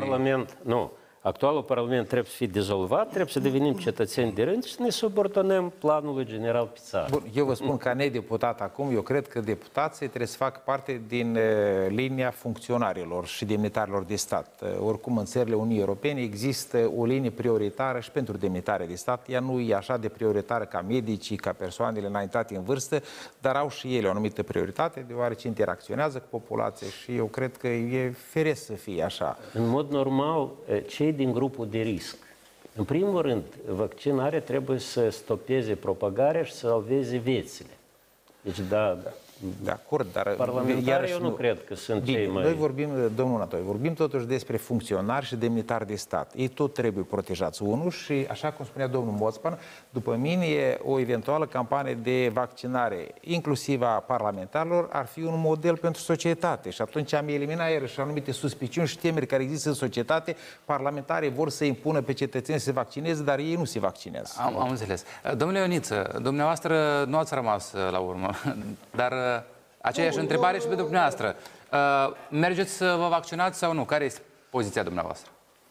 actualul Parlament trebuie să fie dizolvat, trebuie să devenim cetățeni de rând și să ne subordonăm planului general pe țară. Bun, eu vă spun ca nedeputat acum, eu cred că deputații trebuie să facă parte din linia funcționarilor și demnitarilor de stat. Oricum, în țările Uniunii Europene există o linie prioritară și pentru demnitare de stat. Ea nu e așa de prioritară ca medicii, ca persoanele înaintate în vârstă, dar au și ele o anumită prioritate, deoarece interacționează cu populația și eu cred că e firesc să fie așa. În mod normal, cei din grupul de risc. În primul rând, vaccinarea trebuie să stopeze propagarea și să salveze viețile. Deci, de acord, dar parlamentarii eu nu cred că sunt cei mai... Noi vorbim, domnul Natoi, vorbim totuși despre funcționari și demnitari de stat. Ei tot trebuie protejați. Unul și, așa cum spunea domnul Moțpan, după mine o eventuală campanie de vaccinare, inclusiv a parlamentarilor, ar fi un model pentru societate. Și atunci am eliminat iarăși anumite suspiciuni și temeri care există în societate. Parlamentarii vor să impună pe cetățeni să se vaccineze, dar ei nu se vaccinează. Am înțeles. Domnule Ioniță, dumneavoastră nu ați rămas la urmă, dar aceeași întrebare și pentru dumneavoastră. Mergeți să vă vaccinați sau nu? Care este poziția dumneavoastră?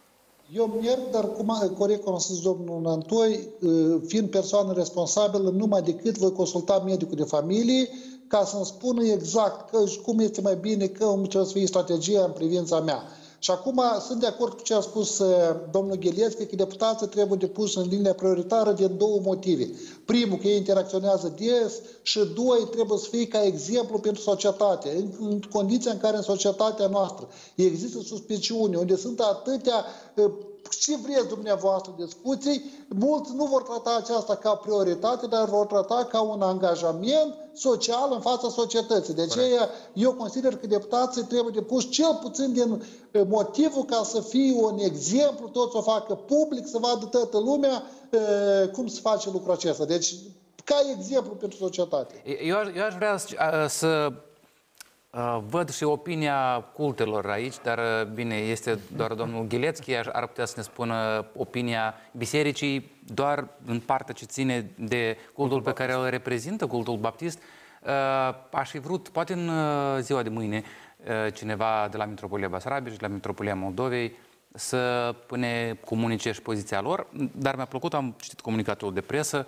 Eu merg, dar corect cum a spus domnul Nantoi, fiind persoană responsabilă, numai decât voi consulta medicul de familie ca să-mi spună exact cum este mai bine, cum ce o să fie strategia în privința mea. Și acum sunt de acord cu ce a spus domnul Ghilețchi, că deputații trebuie depuși în linia prioritară din două motive. Primul, că ei interacționează des și doi, trebuie să fie ca exemplu pentru societate. În condiția în care în societatea noastră există suspiciuni, unde sunt atâtea ce vreți dumneavoastră discuții, mulți nu vor trata aceasta ca prioritate, dar vor trata ca un angajament social în fața societății. De aceea, eu consider că deputații trebuie depuși cel puțin din motivul ca să fie un exemplu, toți o facă public, să vadă toată lumea cum se face lucrul acesta. Deci, ca exemplu pentru societate. Eu aș vrea să văd și opinia cultelor aici, dar bine, este doar domnul Ghilețchi, ar putea să ne spună opinia bisericii doar în partea ce ține de cultul pe care îl reprezintă, cultul baptist. Aș fi vrut, poate în ziua de mâine, cineva de la Mitropolia Basarabiei și de la Mitropolia Moldovei să ne comunice și poziția lor, dar mi-a plăcut, am citit comunicatul de presă,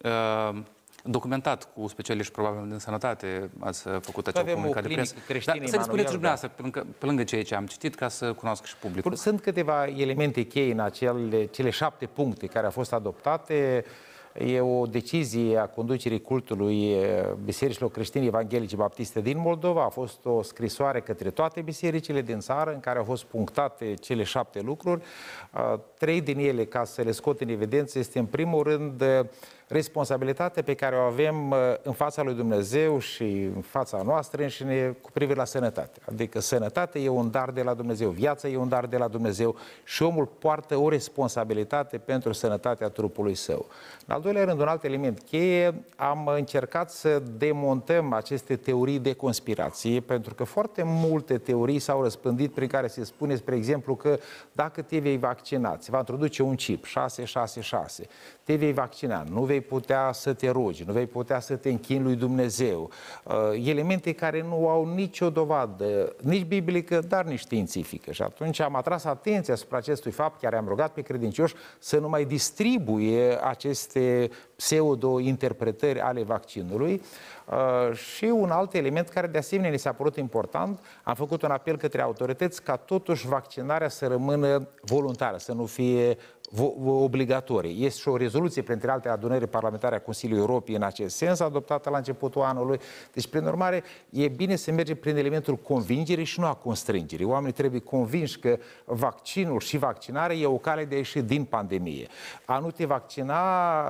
documentat cu specialiști probabil din sănătate, ați făcut acel comunicat de presă. Dar să ne spuneți și dumneavoastră, pe lângă ceea ce am citit, ca să cunoască și publicul. Sunt câteva elemente cheie în cele 7 puncte care au fost adoptate. E o decizie a conducerii cultului bisericilor creștine evanghelice baptiste din Moldova. A fost o scrisoare către toate bisericile din țară în care au fost punctate cele 7 lucruri. 3 din ele, ca să le scot în evidență, este în primul rând responsabilitatea pe care o avem în fața lui Dumnezeu și în fața noastră înșine cu privire la sănătate. Adică sănătatea e un dar de la Dumnezeu, viața e un dar de la Dumnezeu și omul poartă o responsabilitate pentru sănătatea trupului său. În al doilea rând, un alt element cheie, am încercat să demontăm aceste teorii de conspirație, pentru că foarte multe teorii s-au răspândit prin care se spune, spre exemplu, că dacă te vei vaccina, ți va introduce un chip 666, te vei vaccina, nu vei putea să te rogi, nu vei putea să te închini lui Dumnezeu. Elemente care nu au nicio dovadă, nici biblică, dar nici științifică. Și atunci am atras atenția asupra acestui fapt, chiar am rugat pe credincioși să nu mai distribuie aceste pseudo-interpretări ale vaccinului. Și un alt element care de asemenea ne s-a părut important, am făcut un apel către autorități ca totuși vaccinarea să rămână voluntară, să nu fie obligatorie. Este și o rezoluție rezoluție, printre alte adunări parlamentare a Consiliului Europei în acest sens, adoptată la începutul anului. Deci, prin urmare, e bine să mergem prin elementul convingerii și nu a constrângerii. Oamenii trebuie convinși că vaccinul și vaccinarea e o cale de a ieși din pandemie. A nu te vaccina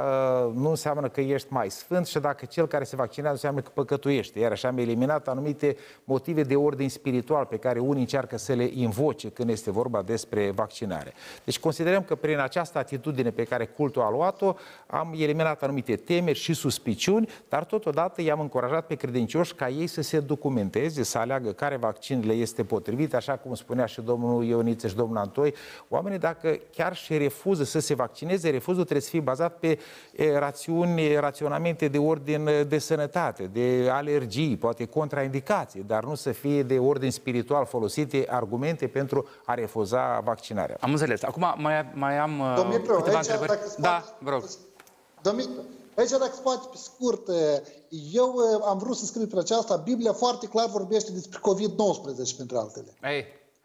nu înseamnă că ești mai sfânt și dacă cel care se vaccinează înseamnă că păcătuiește. Iar așa am eliminat anumite motive de ordin spiritual pe care unii încearcă să le invoce când este vorba despre vaccinare. Deci considerăm că prin această atitudine pe care cultul a luat-o am eliminat anumite temeri și suspiciuni, dar totodată i-am încurajat pe credincioși ca ei să se documenteze, să aleagă care vaccin le este potrivit, așa cum spunea și domnul Ioniță și domnul Antoi. Oamenii, dacă chiar și refuză să se vaccineze, refuzul trebuie să fie bazat pe raționamente de ordin de sănătate, de alergii, poate contraindicații, dar nu să fie de ordin spiritual folosite argumente pentru a refuza vaccinarea. Am înțeles. Acum mai am câteva întrebări. Da, vă rog. Dumitru, aici, dacă se poate pe scurt, eu am vrut să scriu pe aceasta, Biblia foarte clar vorbește despre COVID-19, printre altele. Ei,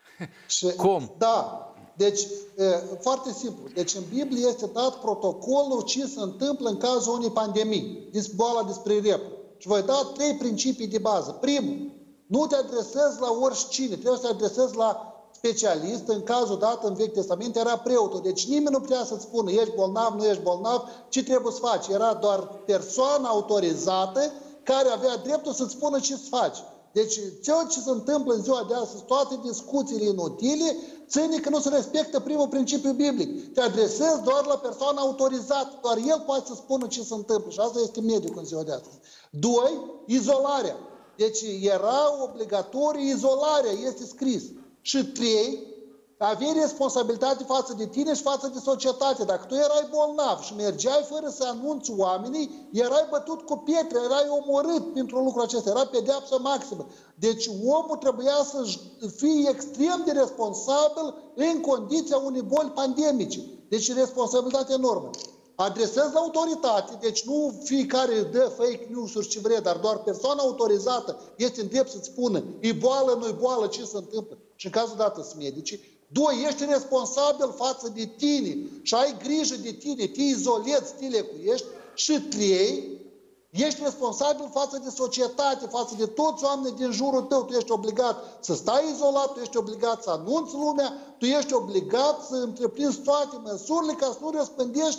Și, cum? Da. Deci, foarte simplu. Deci, în Biblie este dat protocolul ce se întâmplă în cazul unei pandemii, despre boala despre repă. Și voi da 3 principii de bază. Primul, nu te adresezi la oricine, trebuie să te adresezi la specialist. În cazul dat în Vechi Testament era preotul. Deci nimeni nu putea să-ți spună ești bolnav, nu ești bolnav, ce trebuie să faci. Era doar persoana autorizată care avea dreptul să-ți spună ce să faci. Deci, ceea ce se întâmplă în ziua de astăzi, toate discuțiile inutile, ține că nu se respectă primul principiu biblic. Te adresezi doar la persoana autorizată, doar el poate să spună ce se întâmplă. Și asta este medicul în ziua de astăzi. 2. Izolarea. Deci era obligatorie izolarea, este scris. Și 3. Aveai responsabilitate față de tine și față de societate. Dacă tu erai bolnav și mergeai fără să anunți oamenii, erai bătut cu pietre, erai omorât pentru lucrul acesta. Era pedeapsă maximă. Deci omul trebuia să fie extrem de responsabil în condiția unei boli pandemice. Deci responsabilitate enormă. Adresezi la autoritate, deci nu fiecare dă fake news-uri ce vrea, dar doar persoana autorizată este în drept să-ți spună e boală, nu-i boală, ce se întâmplă. Și în cazul dat sunt medici. 2. Ești responsabil față de tine și ai grijă de tine, te izolezi, te lecuiești. Și 3. Ești responsabil față de societate, față de toți oamenii din jurul tău. Tu ești obligat să stai izolat, tu ești obligat să anunți lumea, tu ești obligat să întreprinzi toate măsurile ca să nu răspândești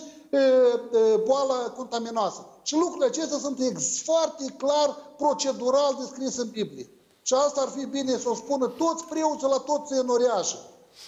boala contaminoasă. Și lucrurile acestea sunt foarte clar, procedural descrise în Biblie. Și asta ar fi bine să o spună toți preoții la toți țănoriașii.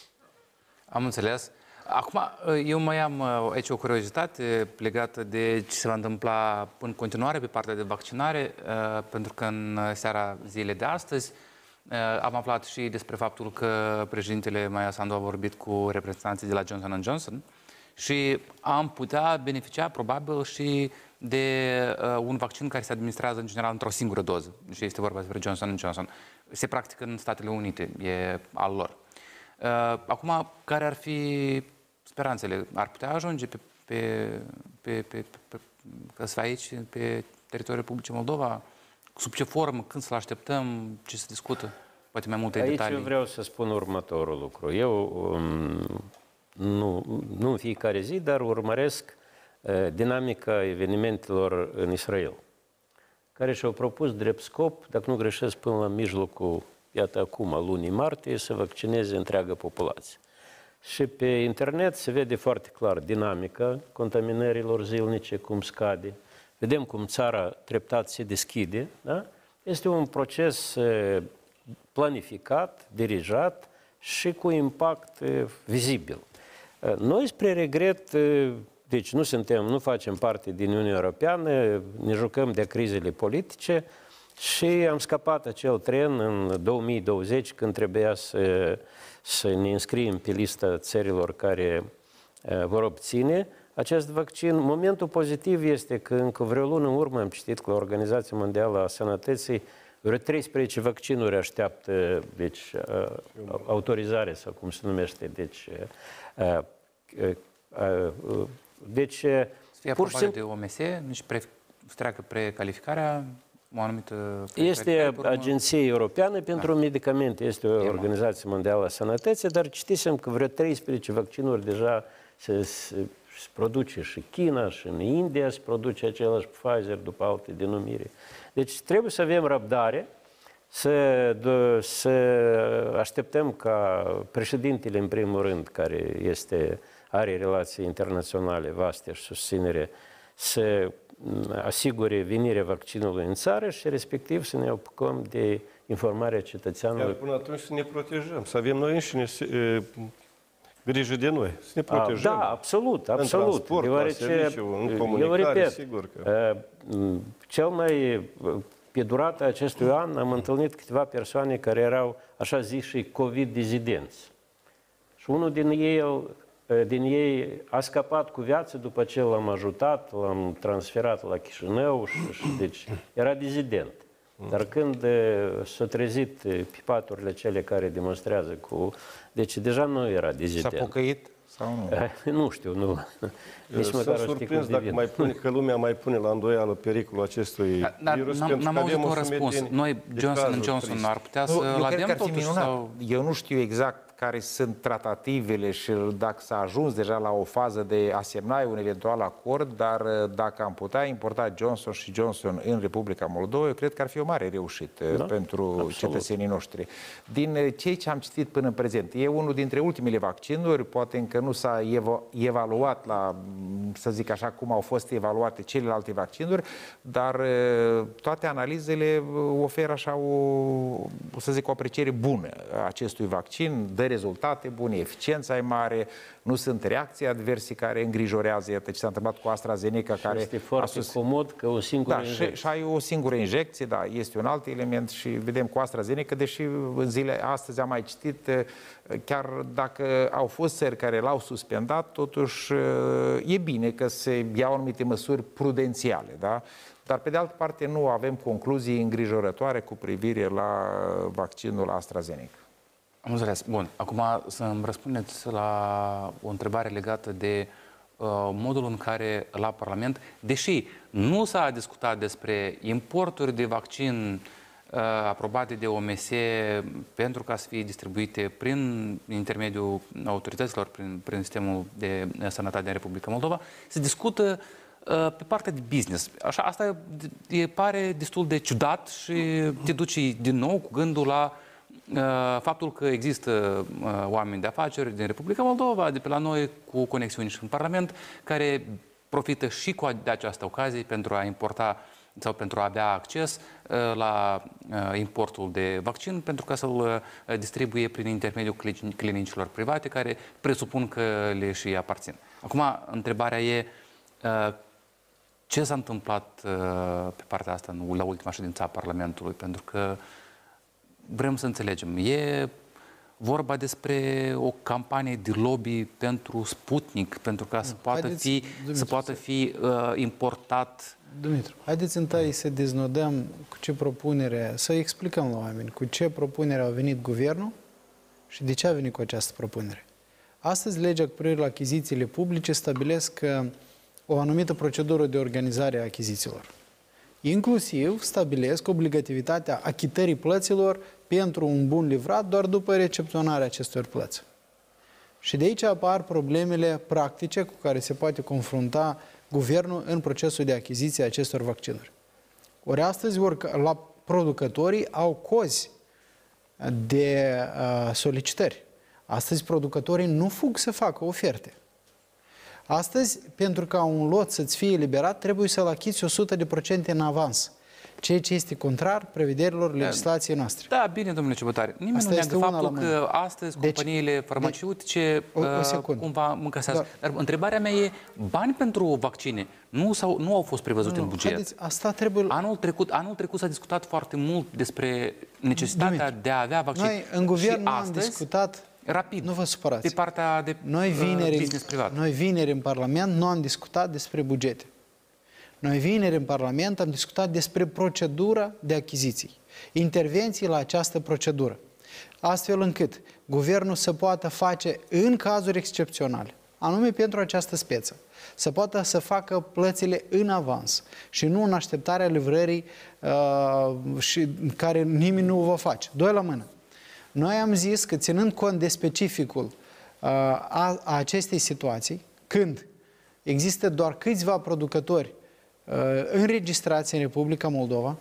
Am înțeles. Acum, eu mai am aici o curiozitate legată de ce se va întâmpla în continuare pe partea de vaccinare, pentru că în seara zilei de astăzi am aflat și despre faptul că președintele Maia Sandu a vorbit cu reprezentanții de la Johnson & Johnson și am putea beneficia probabil și de un vaccin care se administrează în general într-o singură doză. Și este vorba despre Johnson & Johnson. Se practică în Statele Unite, e al lor. Acum, care ar fi speranțele? Ar putea ajunge ca să fie aici, pe teritoriul Republicii Moldova? Sub ce formă? Când să-l așteptăm? Ce se discută? Poate mai multe detalii. Aici vreau să spun următorul lucru. Eu nu în fiecare zi, dar urmăresc dinamica evenimentelor în Israel, care și-au propus drept scop, dacă nu greșesc, până la mijlocul, iată acum, lunii martie, să vaccineze întreaga populație. Și pe internet se vede foarte clar dinamica contaminărilor zilnice, cum scade. Vedem cum țara treptat se deschide. Da? Este un proces planificat, dirijat și cu impact vizibil. Noi, spre regret, deci nu facem parte din Uniunea Europeană, ne jucăm de crizele politice și am scăpat acel tren în 2020, când trebuia să ne înscriem pe lista țărilor care vor obține acest vaccin. Momentul pozitiv este că încă vreo lună în urmă am citit că Organizația Mondială a Sănătății vreo 13 vaccinuri așteaptă, deci, autorizare, sau cum se numește, deci să fie aprobat de OMS, deci să treacă precalificarea, o anumită... Este Agenția Europeană pentru Medicamente, este o Organizație Mondială a Sănătății, dar citisem că vreo 13 vaccinuri deja se produce și China, și în India se produce același Pfizer după alte denumiri. Deci trebuie să avem răbdare, să așteptăm ca președintele, în primul rând, care are relații internaționale vaste și susținere, să asigure venirea vaccinului în țară și respectiv să ne apucăm de informarea cetățeanului. Iar până atunci să ne protejăm, să avem noi înșine grijă de noi, să ne protejăm. Da, absolut. În transport, deoarece, la serviciu, în comunicare, eu repet, sigur că... cel mai, pe durata acestui an, am întâlnit câteva persoane care erau, așa zis, și COVID-dizidenți. Și unul din ei a scăpat cu viață după ce l-am ajutat, l-am transferat la Chișinău și deci era dizident. Dar când s-a trezit pe paturile cele care demonstrează deci deja nu era dizident. S-a pocăit sau nu? Nu știu, nu. Sunt surprins dacă că lumea mai pune la îndoială pericolul acestui virus. N-am auzit un răspuns. Noi, Johnson ar putea să-l avem totuși? Eu nu știu exact care sunt tratativele și dacă s-a ajuns deja la o fază de a semna un eventual acord, dar dacă am putea importa Johnson & Johnson în Republica Moldova, eu cred că ar fi o mare reușită pentru cetățenii noștri. Din cei ce am citit până în prezent, e unul dintre ultimele vaccinuri, poate încă nu s-a evaluat la, să zic așa, cum au fost evaluate celelalte vaccinuri, dar toate analizele oferă așa o apreciere bună a acestui vaccin, dă rezultate bune, eficiența e mare, nu sunt reacții adverse care îngrijorează. Iată ce s-a întâmplat cu AstraZeneca, care este foarte comod că o singură injecție. Și ai o singură injecție, da, este un alt element și vedem cu AstraZeneca, deși în zile astăzi am mai citit, chiar dacă au fost țări care l-au suspendat, totuși e bine că se iau anumite măsuri prudențiale, da? Dar pe de altă parte nu avem concluzii îngrijorătoare cu privire la vaccinul AstraZeneca. Am înțeles. Bun. Acum să-mi răspundeți la o întrebare legată de modul în care la Parlament, deși nu s-a discutat despre importuri de vaccin aprobate de OMS pentru ca să fie distribuite prin intermediul autorităților, prin sistemul de sănătate din Republica Moldova, se discută pe partea de business. Așa, asta pare destul de ciudat și te duci din nou cu gândul la faptul că există oameni de afaceri din Republica Moldova, de pe la noi, cu conexiuni și în Parlament, care profită și de această ocazie pentru a importa sau pentru a avea acces la importul de vaccin, pentru ca să-l distribuie prin intermediul clinicilor private, care presupun că le și aparțin. Acum, întrebarea e ce s-a întâmplat pe partea asta la ultima ședință a Parlamentului, pentru că vrem să înțelegem. E vorba despre o campanie de lobby pentru Sputnik, pentru ca să poată fi importat. Dumitru, haideți întâi să deznodăm cu ce propunere, să explicăm la oameni cu ce propunere a venit guvernul și de ce a venit cu această propunere. Astăzi, legea cu privire la achizițiile publice stabilesc o anumită procedură de organizare a achizițiilor. Inclusiv stabilesc obligativitatea achitării plăților pentru un bun livrat doar după recepționarea acestor plăți. Și de aici apar problemele practice cu care se poate confrunta guvernul în procesul de achiziție a acestor vaccinuri. Ori astăzi, la producătorii au cozi de solicitări. Astăzi producătorii nu fug să facă oferte. Astăzi, pentru ca un lot să-ți fie eliberat, trebuie să-l achizi 100% în avans, ceea ce este contrar prevederilor legislației noastre. Da, bine, domnule Ciobotare. Nimeni nu neagă faptul că astăzi companiile farmaceutice cumva încăsează. Dar întrebarea mea e, bani pentru vaccine nu au fost prevăzute în buget. Haideți, asta trebuie... Anul trecut s-a discutat foarte mult despre necesitatea de a avea vaccin. Noi în guvern nu am discutat... Rapid. Nu vă supărați. De partea de business privat. Noi vineri în Parlament nu am discutat despre bugete. Noi vineri în Parlament am discutat despre procedura de achiziții. Intervenții la această procedură. Astfel încât guvernul să poată face în cazuri excepționale, anume pentru această speță, să poată să facă plățile în avans și nu în așteptarea livrării și care nimeni nu o va face. Doi la mână. Noi am zis că, ținând cont de specificul a acestei situații, când există doar câțiva producători înregistrați în Republica Moldova,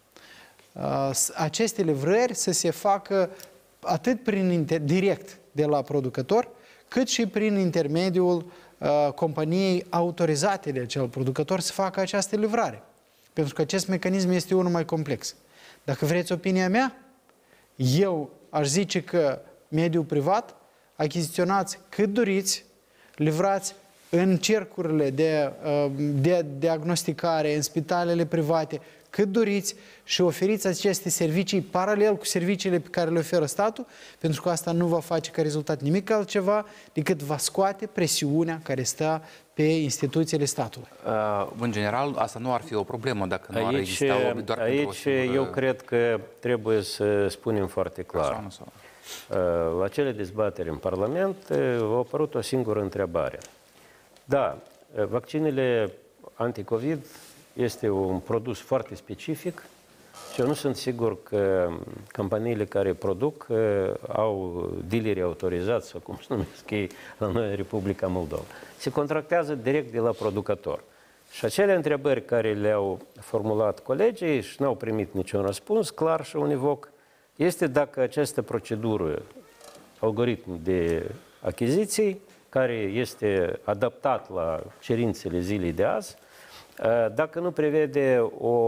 aceste livrări să se facă atât direct de la producător, cât și prin intermediul companiei autorizate de acel producător să facă această livrare. Pentru că acest mecanism este unul mai complex. Dacă vreți opinia mea, eu aș zice că mediul privat, achiziționați cât doriți, livrați în cercurile de diagnosticare, în spitalele private, cât doriți și oferiți aceste servicii paralel cu serviciile pe care le oferă statul, pentru că asta nu va face ca rezultat nimic altceva decât va scoate presiunea care stă pe instituțiile statului. În general, asta nu ar fi o problemă dacă nu ar exista lobby doar pentru o singură... eu cred că trebuie să spunem foarte clar. La cele dezbateri în Parlament a apărut o singură întrebare. Da, vaccinele anticovid este un produs foarte specific și eu nu sunt sigur că companiile care produc au dealeri autorizați, sau cum se numesc ei la noi în Republica Moldova. Se contractează direct de la producător. Și acele întrebări care le-au formulat colegii și n-au primit niciun răspuns clar și univoc, este dacă această procedură, algoritm de achiziții, care este adaptat la cerințele zilei de azi, dacă nu prevede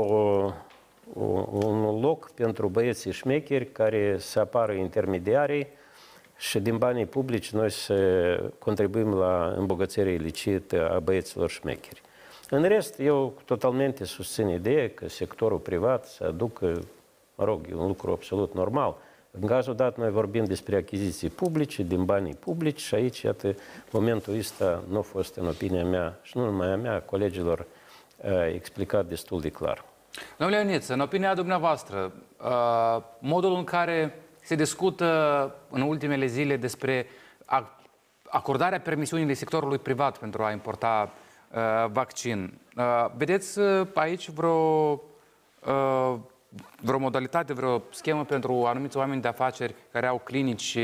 un loc pentru băieții șmecheri care să apară intermediarii și din banii publici noi să contribuim la îmbogățirea ilicită a băieților șmecheri. În rest, eu totalmente susțin ideea că sectorul privat să aducă, mă rog, e un lucru absolut normal. În cazul dat, noi vorbim despre achiziții publice, din banii publici și aici, iată, momentul ăsta nu a fost, în opinia mea, și nu numai a mea, a colegilor, explicat destul de clar. Domnule Ioniț, în opinia dumneavoastră, modul în care se discută în ultimele zile despre acordarea permisiunii sectorului privat pentru a importa vaccin, vedeți aici vreo modalitate, vreo schemă pentru anumiți oameni de afaceri care au clinici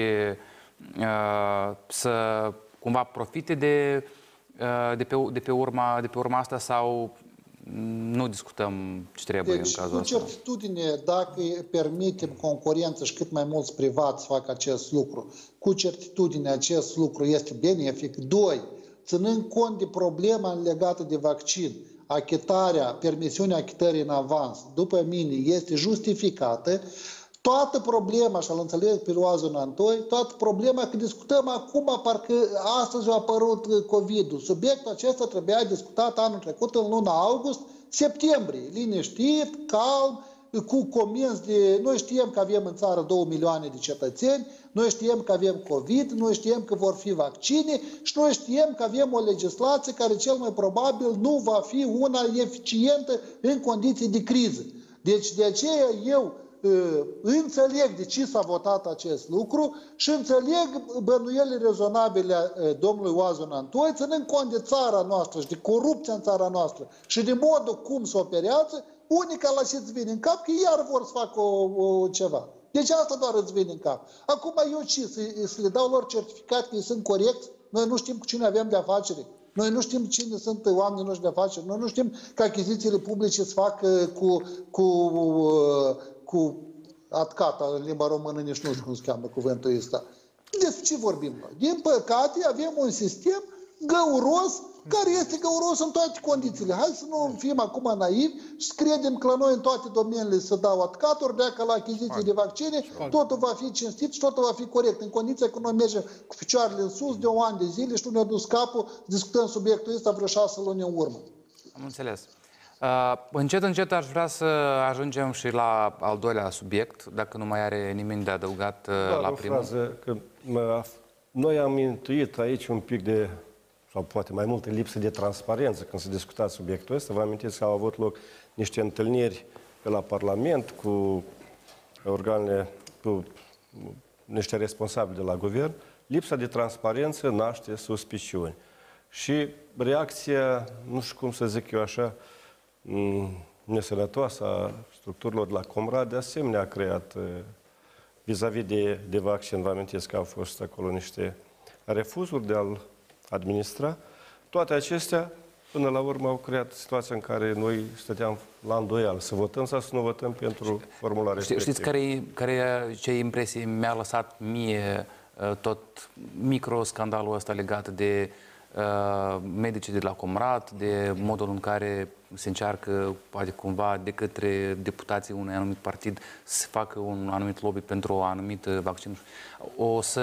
să cumva profite de pe urma asta sau nu discutăm ce trebuie în cazul ăsta? Cu certitudine, dacă permitem concurență și cât mai mulți privați fac acest lucru, cu certitudine acest lucru este benefic. 2. Ținând cont de problema legată de vaccin, permisiunea achitării în avans, după mine, este justificată. Toată problema, și-l înțeleg pe Oazon Antoi, toată problema că discutăm acum, parcă astăzi a apărut COVID-ul. Subiectul acesta trebuia discutat anul trecut, în luna august, septembrie. Liniștit, calm, cu comenzi de... Noi știm că avem în țară 2 milioane de cetățeni, noi știm că avem COVID, noi știm că vor fi vaccine și noi știm că avem o legislație care cel mai probabil nu va fi una eficientă în condiții de criză. Deci de aceea eu înțeleg de ce s-a votat acest lucru și înțeleg bănuielile rezonabile domnului Oazon Antoi, ținând cont de țara noastră și de corupția în țara noastră și de modul cum se operează, unica la ce îți vine în cap, că iar vor să facă ceva. Deci asta doar îți vine în cap. Acum eu ce? Să le dau lor certificat că ei sunt corecți? Noi nu știm cu cine avem de afaceri. Noi nu știm cine sunt oamenii noștri de afaceri. Noi nu știm că achizițiile publice se fac cu atcata, în limba română nici nu știu cum se cheamă cuvântul ăsta. Despre ce vorbim noi? Din păcate avem un sistem găuros, care este găuros în toate condițiile. Hai să nu fim acum naivi și să credem că la noi în toate domeniile se dau atcaturi, dacă la achiziții de vaccine, totul va fi cinstit și totul va fi corect. În condiția că noi mergem cu picioarele în sus de un an de zile și nu ne-a dus capul, discutăm subiectul ăsta vreo 6 luni în urmă. Am înțeles. Încet, încet aș vrea să ajungem și la al doilea subiect, dacă nu mai are nimeni de adăugat la primul. Frază, că noi am intuit aici un pic de, sau poate mai multă lipsă de transparență când se discuta subiectul ăsta. Vă amintiți că au avut loc niște întâlniri pe la Parlament cu organele, cu niște responsabili de la guvern. Lipsa de transparență naște suspiciuni. Și reacția, nu știu cum să zic eu așa, nesănătoasă a structurilor de la Comrat, de asemenea a creat vis-a-vis de vaccin. Vă amintesc că au fost acolo niște refuzuri de a-l administra. Toate acestea, până la urmă, au creat situația în care noi stăteam la îndoială să votăm sau să nu votăm pentru formula respectivă. Știți ce impresie mi-a lăsat mie tot micro-scandalul ăsta legat de medicii de la Comrat, de modul în care se încearcă, poate cumva, de către deputații unui anumit partid să facă un anumit lobby pentru o anumită vaccin. O să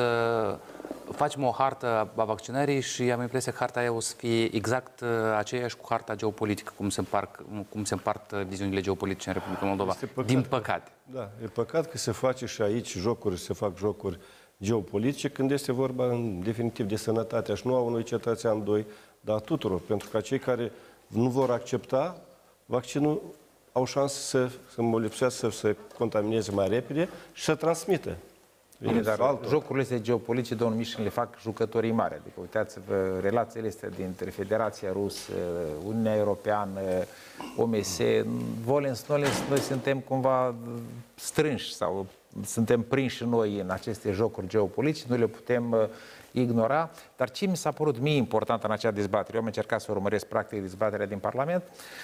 facem o hartă a vaccinării și am impresia că harta aia o să fie exact aceeași cu harta geopolitică, cum se împart viziunile geopolitice în Republica Moldova. Din păcate. Da, e păcat că se face și aici se fac jocuri geopolitice, când este vorba, în definitiv, de sănătatea și nu a unui cetățean, doi, dar a tuturor. Pentru că cei care nu vor accepta vaccinul au șanse să molipsească, să se contamineze mai repede și să transmită. Dar jocurile astea geopolitice, domnul Mișin, le fac jucătorii mari. Adică, uitați-vă, relațiile astea dintre Federația Rusă, Uniunea Europeană, OMS, volens, noi suntem cumva strânși sau suntem prinși noi în aceste jocuri geopolitice, nu le putem ignora. Dar ce mi s-a părut mie important în acea dezbatere, eu am încercat să urmăresc practic dezbaterea din Parlament,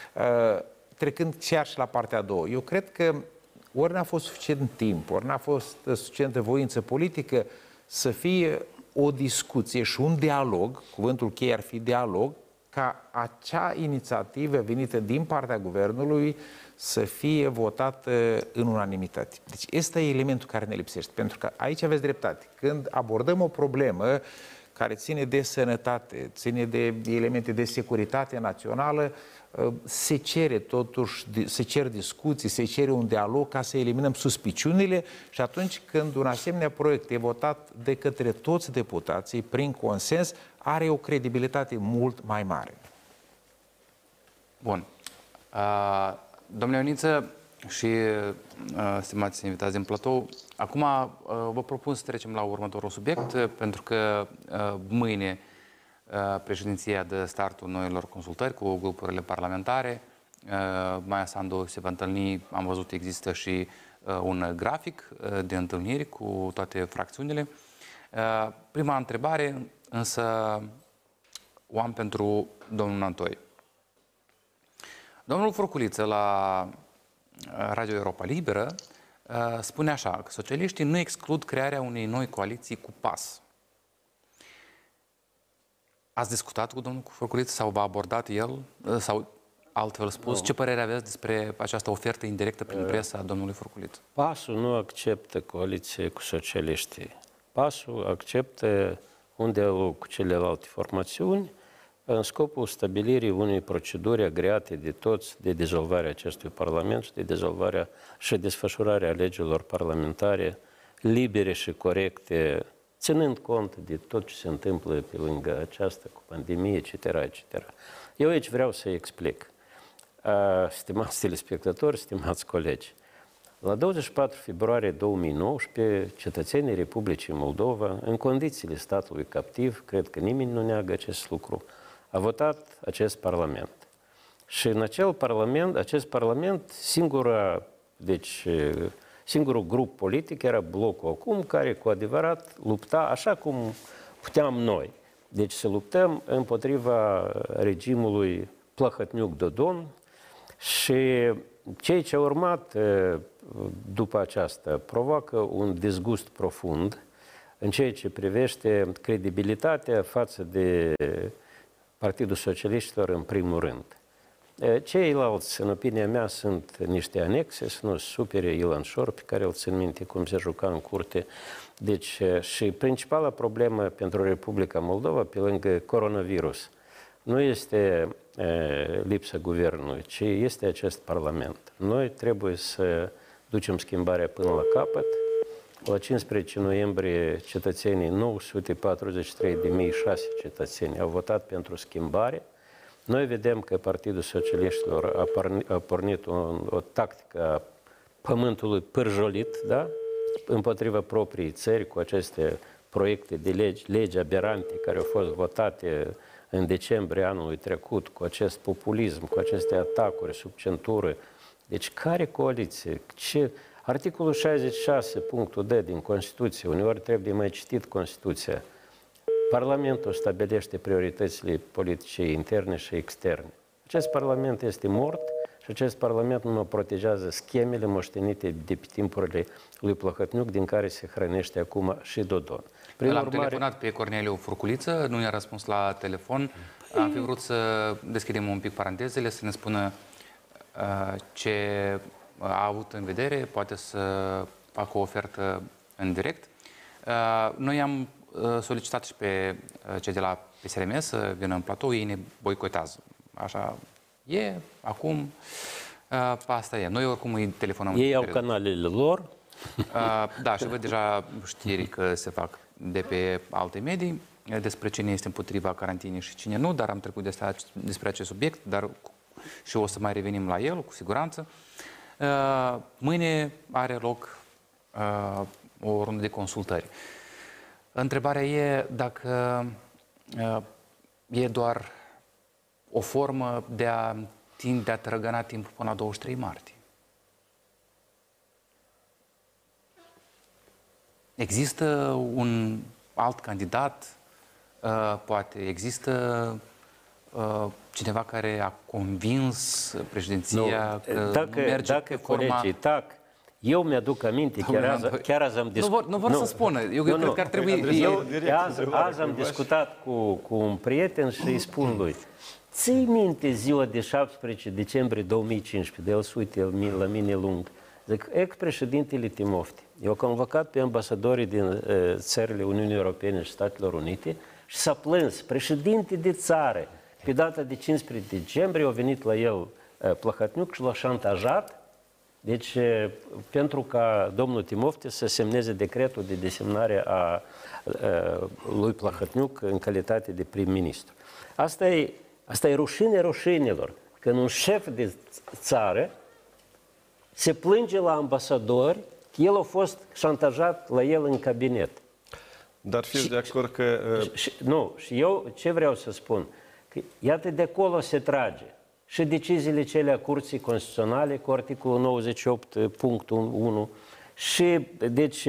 trecând chiar și la partea a doua. Eu cred că ori n-a fost suficient timp, ori n-a fost suficientă voință politică să fie o discuție și un dialog, cuvântul cheie ar fi dialog, ca acea inițiativă venită din partea guvernului să fie votată în unanimitate. Deci ăsta e elementul care ne lipsește, pentru că aici aveți dreptate. Când abordăm o problemă care ține de sănătate, ține de elemente de securitate națională, se cere totuși, se cer discuții, se cere un dialog ca să eliminăm suspiciunile și atunci când un asemenea proiect e votat de către toți deputații prin consens, are o credibilitate mult mai mare. Bun. Domnule Ioniță și stimați invitați din platou, acum vă propun să trecem la următorul subiect, pentru că mâine președinția dă startul noilor consultări cu grupurile parlamentare. Maia Sandu se va întâlni, am văzut, există și un grafic de întâlniri cu toate fracțiunile. Prima întrebare, însă, o am pentru domnul Nantoi. Domnul Furculiță, la Radio Europa Liberă, spune așa, că socialiștii nu exclud crearea unei noi coaliții cu PAS. Ați discutat cu domnul Furculiță sau v-a abordat el, sau altfel spus, ce părere aveți despre această ofertă indirectă prin presă a domnului Furculiță? PAS-ul nu acceptă coaliție cu socialiștii. PAS-ul acceptă un dialog cu celelalte formațiuni în scopul stabilirii unei proceduri agreate de toți de dizolvarea acestui Parlament și de dizolvarea și desfășurarea alegerilor parlamentare libere și corecte, ținând cont de tot ce se întâmplă pe lângă aceasta cu pandemie, etc., etc. Eu aici vreau să explic. Stimați telespectatori, stimați colegi, la 24 februarie 2019, cetățenii Republicii Moldova, în condițiile statului captiv, cred că nimeni nu neagă acest lucru, a votat acest Parlament. Și în acest Parlament, singurul grup politic era Blocul Acum, care cu adevărat lupta așa cum puteam noi. Deci să luptăm împotriva regimului Plahotniuc-Dodon și cei ce au urmat după aceasta provoacă un dezgust profund în ceea ce privește credibilitatea față de Partidul Socialiștilor în primul rând. Ceilalți, în opinia mea, sunt niște anexe, să nu supere Ilan Șor, pe care îl țin minte cum se juca în curte. Deci, și principala problemă pentru Republica Moldova, pe lângă coronavirus, nu este lipsa guvernului, ci este acest Parlament. Noi trebuie să ducem schimbarea până la capăt. La 15 noiembrie, cetățenii, 943.006 cetățeni au votat pentru schimbare. Noi vedem că Partidul Socialiștilor a pornit o tactică a pământului pârjolit, da? Împotriva propriei țări, cu aceste proiecte de legi aberante care au fost votate în decembrie anului trecut, cu acest populism, cu aceste atacuri sub centură. Deci care coaliție? Articolul 66, punctul D din Constituție, uneori trebuie mai citit Constituția. Parlamentul stabilește prioritățile politice interne și externe. Acest Parlament este mort și acest Parlament nu protejează schemele moștenite de pe timpurile lui Plăhătniuc, din care se hrănește acum și Dodon. L-am telefonat pe Corneliu Furculiță, nu i-a răspuns la telefon. Am fi vrut să deschidem un pic parantezele, să ne spună ce a avut în vedere, poate să facă o ofertă în direct. Noi am solicitat și pe cei de la PSRM să vină în platou, ei ne boicotează. Așa e, acum, asta e. Noi oricum îi telefonăm. Ei au canalele lor. Da, și văd deja știri că se fac de pe alte medii despre cine este împotriva carantinei și cine nu, dar am trecut despre acest subiect, dar și o să mai revenim la el, cu siguranță. Mâine are loc o rundă de consultări. Întrebarea e dacă e doar o formă de a trăgăna timpul până la 23 martie. Există un alt candidat? Poate există cineva care a convins președinția că nu merge pe forma... Eu mi-aduc aminte, chiar azi am discutat... Nu vor să spună, eu cred că ar trebui... Azi am discutat cu un prieten și îi spun lui: ții minte ziua de 17 decembrie 2015, de el se uite la mine lung. Zic, ex-președintele Timofte, eu am convocat pe ambasadorii din țările Uniunii Europene și Statelor Unite și s-a plâns. Președinte de țară, pe data de 15 decembrie, a venit la el Plăhătniuc și l-a șantajat, deci pentru ca domnul Timofte să semneze decretul de desemnare a lui Plăhătniuc în calitate de prim-ministru. Asta e rușine rușinilor, când un șef de țară se plânge la ambasadori că el a fost șantajat la el în cabinet. Dar fiți de acord că... Și eu ce vreau să spun? Că iată, de acolo se trage și deciziile cele a Curții Constituționale cu articolul 98.1 și deci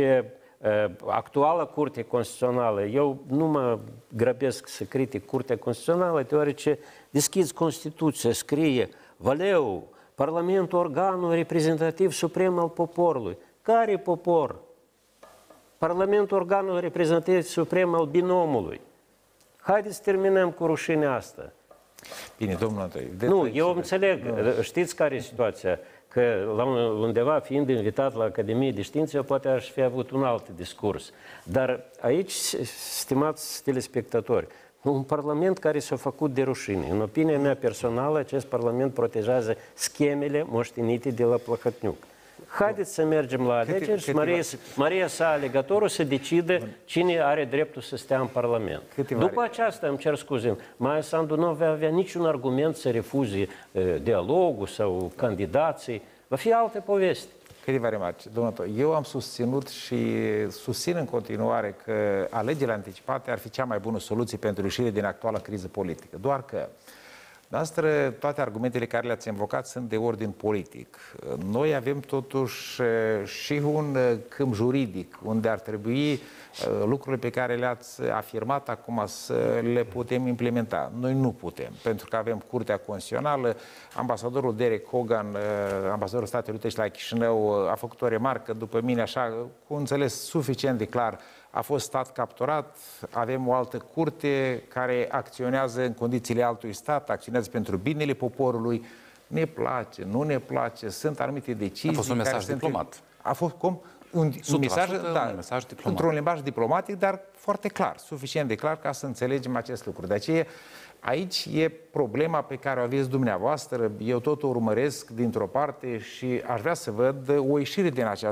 actuala Curte Constituțională. Eu nu mă grăbesc să critic Curtea Constituțională, deoarece deschizi Constituția, scrie: Valeu, Parlamentul, organul reprezentativ suprem al poporului. Care popor? Parlamentul, organul reprezentativ suprem al binomului. Haideți să terminăm cu rușinea asta. Bine, domnul Andrei. Nu, eu înțeleg. Știți care e situația? Că la undeva, fiind invitat la Academie de Științe, eu poate aș fi avut un alt discurs. Dar aici, stimați telespectatori, un parlament care s-a făcut de rușine. În opinia mea personală, acest parlament protejează schemele moștenite de la Plăhătniuc. Haideți să mergem la alegeri și Maria sa, alegătorul, să decidă cine are dreptul să stea în Parlament. După aceasta, îmi cer scuze, Maia Sandu nu va avea niciun argument să refuze dialogul sau candidații. Va fi altă poveste. Câteva remarci. Domnul, eu am susținut și susțin în continuare că alegerile anticipate ar fi cea mai bună soluție pentru ieșire din actuala criză politică. Doar că noastră, toate argumentele care le-ați invocat sunt de ordin politic. Noi avem totuși și un câmp juridic unde ar trebui lucrurile pe care le-ați afirmat acum să le putem implementa. Noi nu putem, pentru că avem Curtea Constituțională. Ambasadorul Derek Hogan, ambasadorul Statelor Unite și la Chișinău, a făcut o remarcă, după mine așa, cu înțeles suficient de clar: a fost stat capturat, avem o altă curte care acționează în condițiile altui stat, acționează pentru binele poporului. Ne place, nu ne place, sunt anumite decizii. A fost un mesaj diplomat. A fost un mesaj diplomatic. Într-un limbaj diplomatic, dar foarte clar, suficient de clar ca să înțelegem acest lucru. De aceea, aici e problema pe care o aveți dumneavoastră, eu tot o urmăresc dintr-o parte și aș vrea să văd o ieșire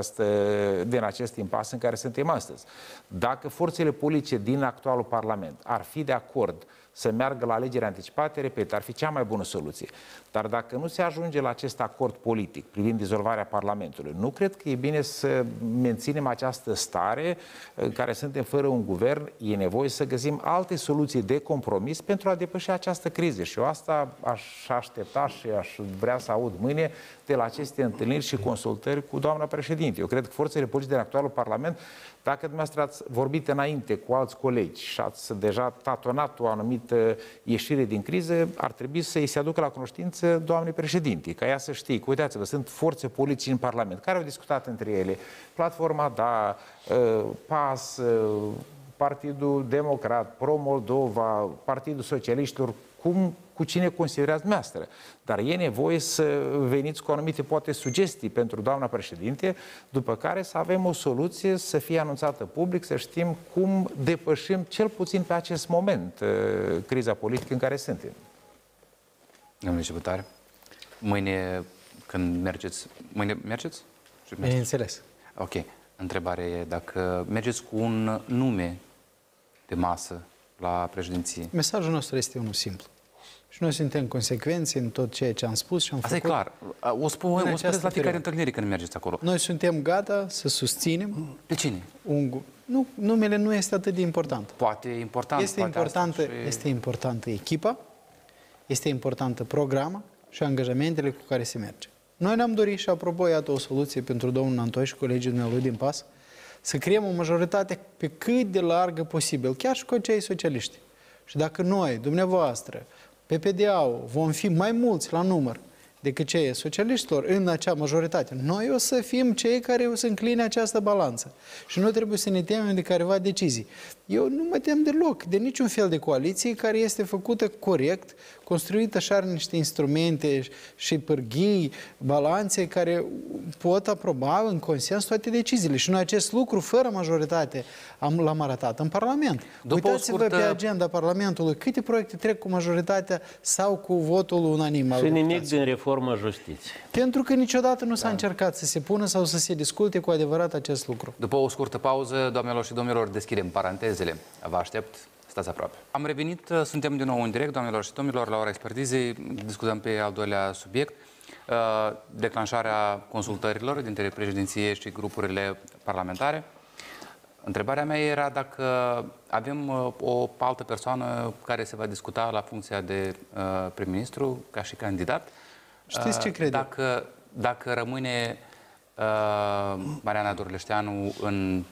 din acest impas în care suntem astăzi. Dacă forțele politice din actualul Parlament ar fi de acord să meargă la alegeri anticipate, repet, ar fi cea mai bună soluție. Dar dacă nu se ajunge la acest acord politic privind dizolvarea Parlamentului, nu cred că e bine să menținem această stare în care suntem fără un guvern. E nevoie să găsim alte soluții de compromis pentru a depăși această criză. Și eu asta aș aștepta și aș vrea să aud mâine de la aceste întâlniri și consultări cu doamna președinte. Eu cred că forțele politice din actualul Parlament, dacă dumneavoastră ați vorbit înainte cu alți colegi și ați deja tatonat o anumită ieșire din criză, ar trebui să îi se aducă la cunoștință doamnei președinte, ca ea să știe că, uitați-vă, sunt forțe politice în Parlament care au discutat între ele, Platforma Da, PAS, Partidul Democrat, Pro-Moldova, Partidul Socialiștilor, cu cine considerați dumneavoastră. Dar e nevoie să veniți cu anumite, poate, sugestii pentru doamna președinte, după care să avem o soluție, să fie anunțată public, să știm cum depășim, cel puțin pe acest moment, criza politică în care suntem. Domnule Cebutare, mâine când mergeți... Mâine mergeți? Bineînțeles. Ok. Întrebarea e dacă mergeți cu un nume de masă la președinție. Mesajul nostru este unul simplu. Și noi suntem consecvenți în tot ceea ce am spus și am Asta făcut. E clar. O spuneți la fiecare întâlnire când mergeți acolo. Noi suntem gata să susținem. Pe cine? Nu, numele nu este atât de important. Poate e important. Este importantă echipa, este importantă programa și angajamentele cu care se merge. Noi ne-am dorit și, apropo, iată o soluție pentru domnul Nantoi și colegii dumnealui din PAS, să creăm o majoritate pe cât de largă posibil, chiar și cu cei socialiști. Și dacă noi, dumneavoastră, PPDA-ul, vom fi mai mulți la număr decât cei socialiștilor în acea majoritate, noi o să fim cei care o să încline această balanță. Și nu trebuie să ne temem de careva decizii. Eu nu mă tem deloc de niciun fel de coaliție care este făcută corect, construită așa niște instrumente și pârghii, balanțe care pot aproba în consens toate deciziile. Și noi acest lucru, fără majoritate, l-am arătat în Parlament. Uitați-vă pe agenda Parlamentului câte proiecte trec cu majoritatea sau cu votul unanim. Și nimic din reforma justiției. Pentru că niciodată nu s-a încercat să se pună sau să se discute cu adevărat acest lucru. După o scurtă pauză, doamnelor și domnilor, deschidem parantezele. Vă aștept, stați aproape. Am revenit, suntem din nou în direct, doamnelor și domnilor, la ora expertizei. Discutăm pe al doilea subiect, declanșarea consultărilor dintre președinție și grupurile parlamentare. Întrebarea mea era dacă avem o altă persoană care se va discuta la funcția de prim-ministru ca și candidat. Știți ce cred? Dacă rămâne Mariana Dorleșteanu în,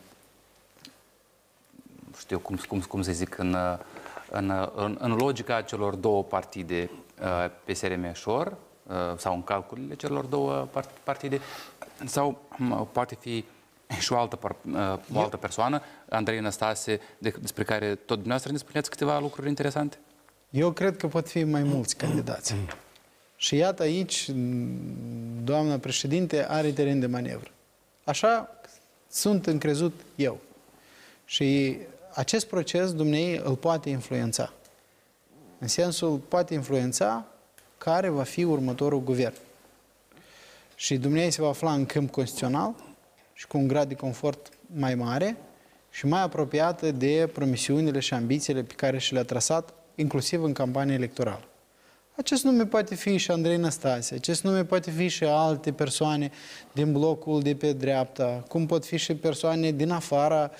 știu cum să zic, în logica celor două partide, PSRM-șor, sau în calculele celor două partide, sau poate fi și o altă persoană, Andrei Năstase, despre care tot dumneavoastră ne spuneați câteva lucruri interesante? Eu cred că pot fi mai mulți candidați. Și iată aici, doamna președinte are teren de manevră. Așa sunt încrezut eu. Și acest proces, dumneavoastră, îl poate influența. În sensul, poate influența care va fi următorul guvern. Și dumneavoastră se va afla în câmp constituțional și cu un grad de confort mai mare și mai apropiată de promisiunile și ambițiile pe care și le-a trasat, inclusiv în campania electorală. Acest nume poate fi și Andrei Năstase, acest nume poate fi și alte persoane din blocul de pe dreapta, cum pot fi și persoane din afara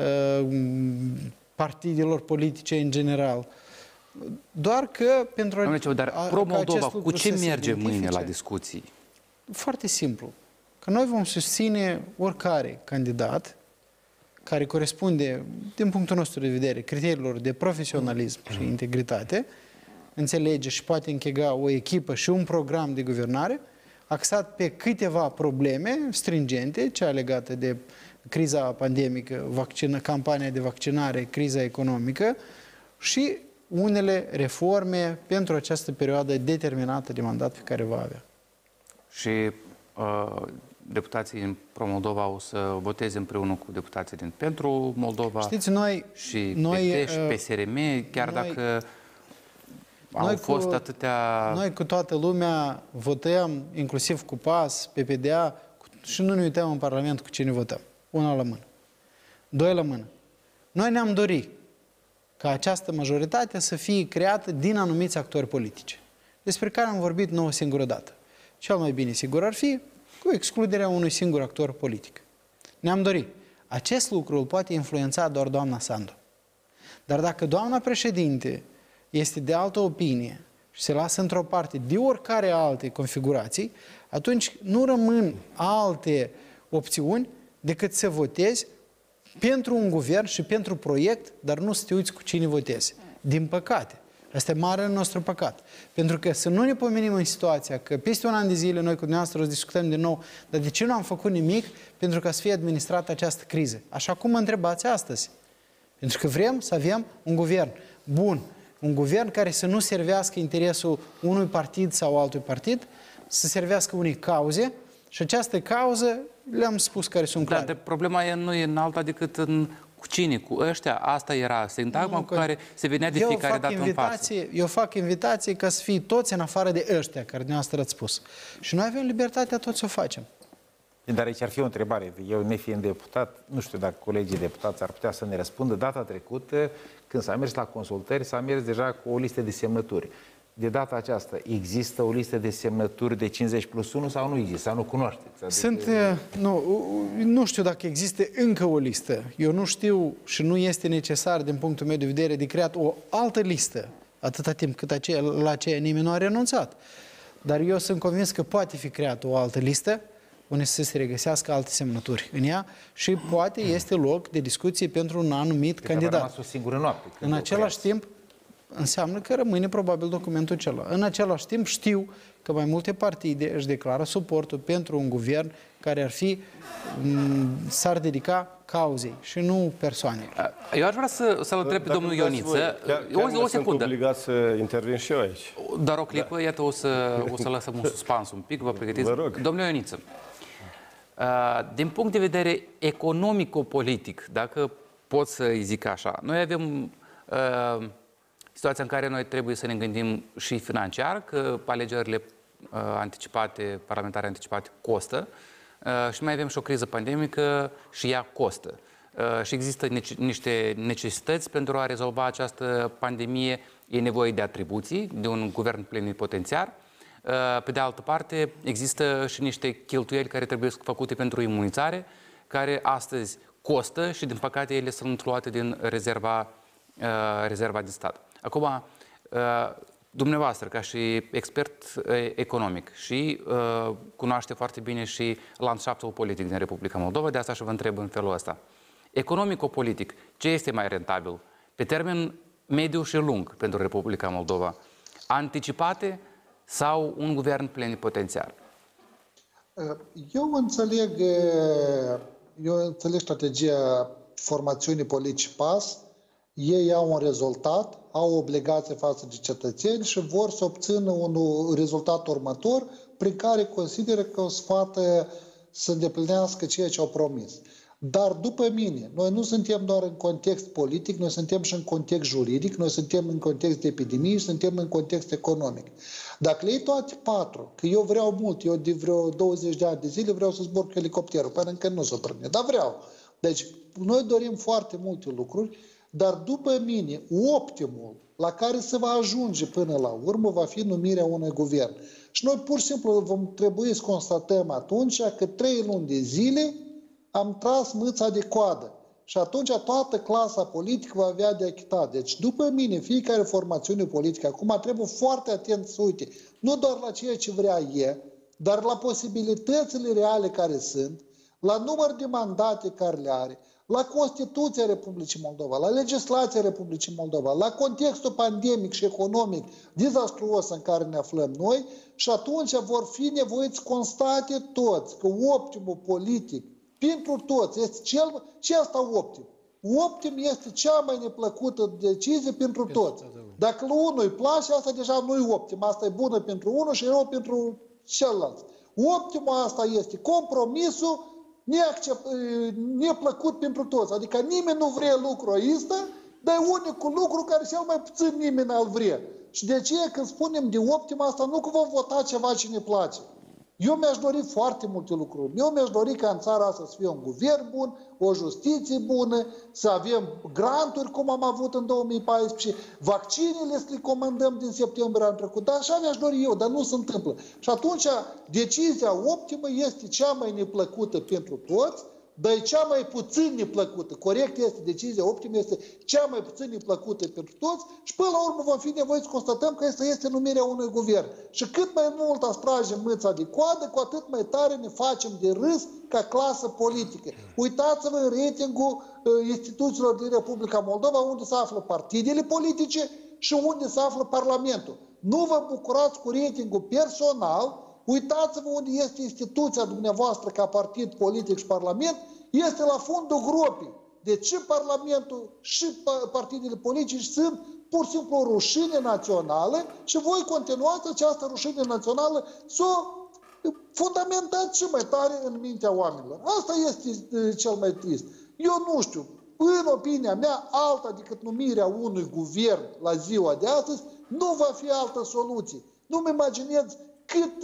partidelor politice în general. Doar că pentru dar Pro-Moldova, cu ce merge mâine la discuții? Foarte simplu. Că noi vom susține oricare candidat care corespunde, din punctul nostru de vedere, criteriilor de profesionalism și integritate, înțelege și poate închega o echipă și un program de guvernare axat pe câteva probleme stringente, cea legată de criza pandemică, campania de vaccinare, criza economică și unele reforme pentru această perioadă determinată de mandat pe care va avea. Și deputații în Pro-Moldova o să voteze împreună cu deputații din Pentru Moldova. Știți, noi PT și PSRM, chiar dacă au fost atâtea... Noi cu toată lumea votăm, inclusiv cu PAS, PPDA, și nu ne uităm în Parlament cu cine votăm. Una la mână. Doi la mână. Noi ne-am dorit ca această majoritate să fie creată din anumiți actori politici. despre care am vorbit nu o singură dată. Cel mai bine, sigur, ar fi cu excluderea unui singur actor politic. Ne-am dorit. Acest lucru îl poate influența doar doamna Sandu. Dar dacă doamna președinte este de altă opinie și se lasă într-o parte de oricare alte configurații, atunci nu rămân alte opțiuni decât să votezi pentru un guvern și pentru proiect, dar nu să te uiți cu cine votezi. Din păcate. Asta e marele nostru păcat. Pentru că să nu ne pomenim în situația că peste un an de zile noi cu dumneavoastră o să discutăm din nou, dar de ce nu am făcut nimic pentru ca să fie administrată această criză? Așa cum mă întrebați astăzi. Pentru că vrem să avem un guvern bun, un guvern care să nu servească interesul unui partid sau altui partid, să servească unei cauze și această cauză le-am spus care sunt clare. Dar problema nu e în alta decât cu cine, cu ăștia. Asta era sintagma cu care se venea de fiecare dată în față. Eu fac invitații ca să fie toți în afară de ăștia care dumneavoastră ați spus. Și noi avem libertatea tot să o facem. Dar aici ar fi o întrebare. Eu, nefiind deputat, nu știu dacă colegii deputați ar putea să ne răspundă. Data trecută, când s-a mers la consultări, s-a mers deja cu o listă de semnături. De data aceasta, există o listă de semnături de 50+1 sau nu există? Sau nu cunoașteți? Adică... Nu știu dacă există încă o listă. Eu nu știu și nu este necesar, din punctul meu de vedere, de creat o altă listă, atâta timp cât la aceea nimeni nu a renunțat. Dar eu sunt convins că poate fi creată o altă listă unde să se regăsească alte semnături în ea și poate este loc de discuție pentru un anumit candidat. O singură noapte. În același timp, înseamnă că rămâne probabil documentul acela. În același timp știu că mai multe partide își declară suportul pentru un guvern care ar fi, s-ar dedica cauzei și nu persoanei. Eu aș vrea să-l întreb pe domnul Ioniță. O secundă. Sunt obligat să intervin și eu aici. Doar o clipă, iată, o să lăsăm un suspans un pic, vă pregătiți. Vă rog. Domnule Ioniță, din punct de vedere economico-politic, dacă pot să-i zic așa, noi avem situația în care noi trebuie să ne gândim și financiar, că alegerile anticipate, parlamentare anticipate costă și mai avem și o criză pandemică și ea costă. Și există niște necesități pentru a rezolva această pandemie. E nevoie de atribuții, de un guvern plenipotențiar. Pe de altă parte, există și niște cheltuieli care trebuie făcute pentru imunizare, care astăzi costă și, din păcate, ele sunt luate din rezerva de stat. Acum, dumneavoastră, ca și expert economic și cunoaște foarte bine și landșaftul politic din Republica Moldova, de asta și vă întreb în felul ăsta. Economico-politic, ce este mai rentabil pe termen mediu și lung pentru Republica Moldova? Anticipate sau un guvern plenipotențiar? Eu înțeleg strategia formațiunii politici PAS. Ei au un rezultat, au obligație față de cetățeni și vor să obțină un rezultat următor prin care consideră că o să facă să îndeplinească ceea ce au promis. Dar după mine, noi nu suntem doar în context politic, noi suntem și în context juridic, noi suntem în context de epidemie și suntem în context economic. Dacă le iei toate patru, că eu vreau mult, eu de vreo 20 de ani de zile vreau să zbor cu elicopterul, până încă nu s-o prinde, dar vreau. Deci, noi dorim foarte multe lucruri, dar după mine, optimul la care se va ajunge până la urmă va fi numirea unui guvern. Și noi pur și simplu vom trebui să constatăm atunci că 3 luni de zile am tras mâța de coadă. Și atunci toată clasa politică va avea de achitat. Deci, după mine, fiecare formațiune politică acum trebuie foarte atent să uite, nu doar la ceea ce vrea e, dar la posibilitățile reale care sunt, la număr de mandate care le are, la Constituția Republicii Moldova, la legislația Republicii Moldova, la contextul pandemic și economic dezastruos în care ne aflăm noi și atunci vor fi nevoiți să constate toți că optimul politic pentru toți este cel și asta optim. Optim este cea mai neplăcută decizie pentru toți. Dacă lui unul îi place, asta deja nu e optim. Asta e bună pentru unul și rău pentru celălalt. Optimul asta este compromisul neplăcut pentru toți. Adică nimeni nu vrea lucrul ăsta, dar e unicul lucru care cel mai puțin nimeni îl vrea. Și de aceea când spunem de optim asta, nu că vom vota ceva ce ne place. Eu mi-aș dori foarte multe lucruri. Eu mi-aș dori ca în țara asta să fie un guvern bun, o justiție bună, să avem granturi cum am avut în 2014, vaccinele să le comandăm din septembrie anul trecut, dar așa mi-aș dori eu, dar nu se întâmplă. Și atunci decizia optimă este cea mai neplăcută pentru toți, dar e cea mai puțin neplăcută. Corect este, decizia optimă este cea mai puțin neplăcută pentru toți și până la urmă vom fi nevoiți să constatăm că asta este numirea unui guvern. Și cât mai mult astragem mâța de coadă, cu atât mai tare ne facem de râs ca clasă politică. Uitați-vă în ratingul instituțiilor din Republica Moldova, unde se află partidele politice și unde se află Parlamentul. Nu vă bucurați cu ratingul personal. Uitați-vă unde este instituția dumneavoastră ca partid politic și Parlament, este la fundul gropii. Deci și Parlamentul și partidele politice sunt pur și simplu o rușine națională și voi continuați această rușine națională să o fundamentați și mai tare în mintea oamenilor. Asta este cel mai trist. Eu nu știu, în opinia mea, alta decât numirea unui guvern la ziua de astăzi, nu va fi altă soluție. Nu-mi imaginez cât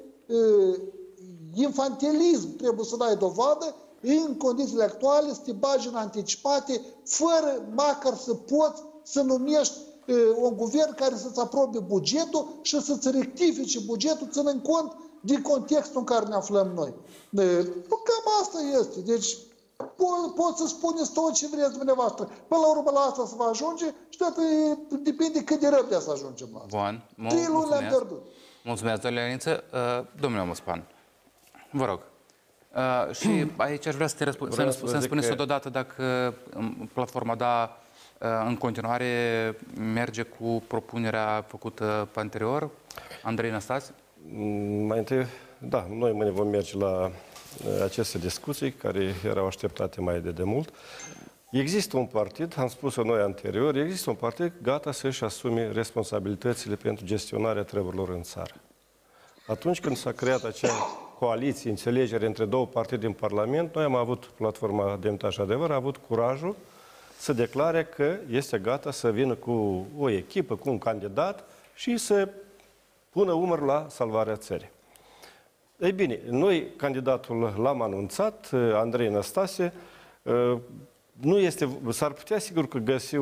infantilism trebuie să dai dovadă în condițiile actuale, să te bagi în anticipate, fără măcar să poți să numești un guvern care să-ți aprobe bugetul și să-ți rectifice bugetul, ținând cont de contextul în care ne aflăm noi. Cam asta este. Deci poți să spuneți tot ce vreți dumneavoastră. Până la urmă la asta se va ajunge și tot depinde cât de răbdea să ajungem la asta. Bun. 3 luni le-am pierdut. Mulțumesc, domnule Leoniță. Domnule Mospan, vă rog. Și aici aș vrea să să-mi spuneți odată dacă platforma DA în continuare merge cu propunerea făcută pe anterior, Andrei Năstase? Mai întâi, da, noi mâine vom merge la aceste discuții care erau așteptate mai de demult. Există un partid, am spus-o noi anterior, există un partid gata să-și asume responsabilitățile pentru gestionarea treburilor în țară. Atunci când s-a creat acea coaliție, înțelegere între două partide din Parlament, noi am avut, platforma Demnitatea și Adevăr, a avut curajul să declare că este gata să vină cu o echipă, cu un candidat și să pună umăr la salvarea țării. Ei bine, noi candidatul l-am anunțat, Andrei Năstase, nu este, s-ar putea sigur că găsi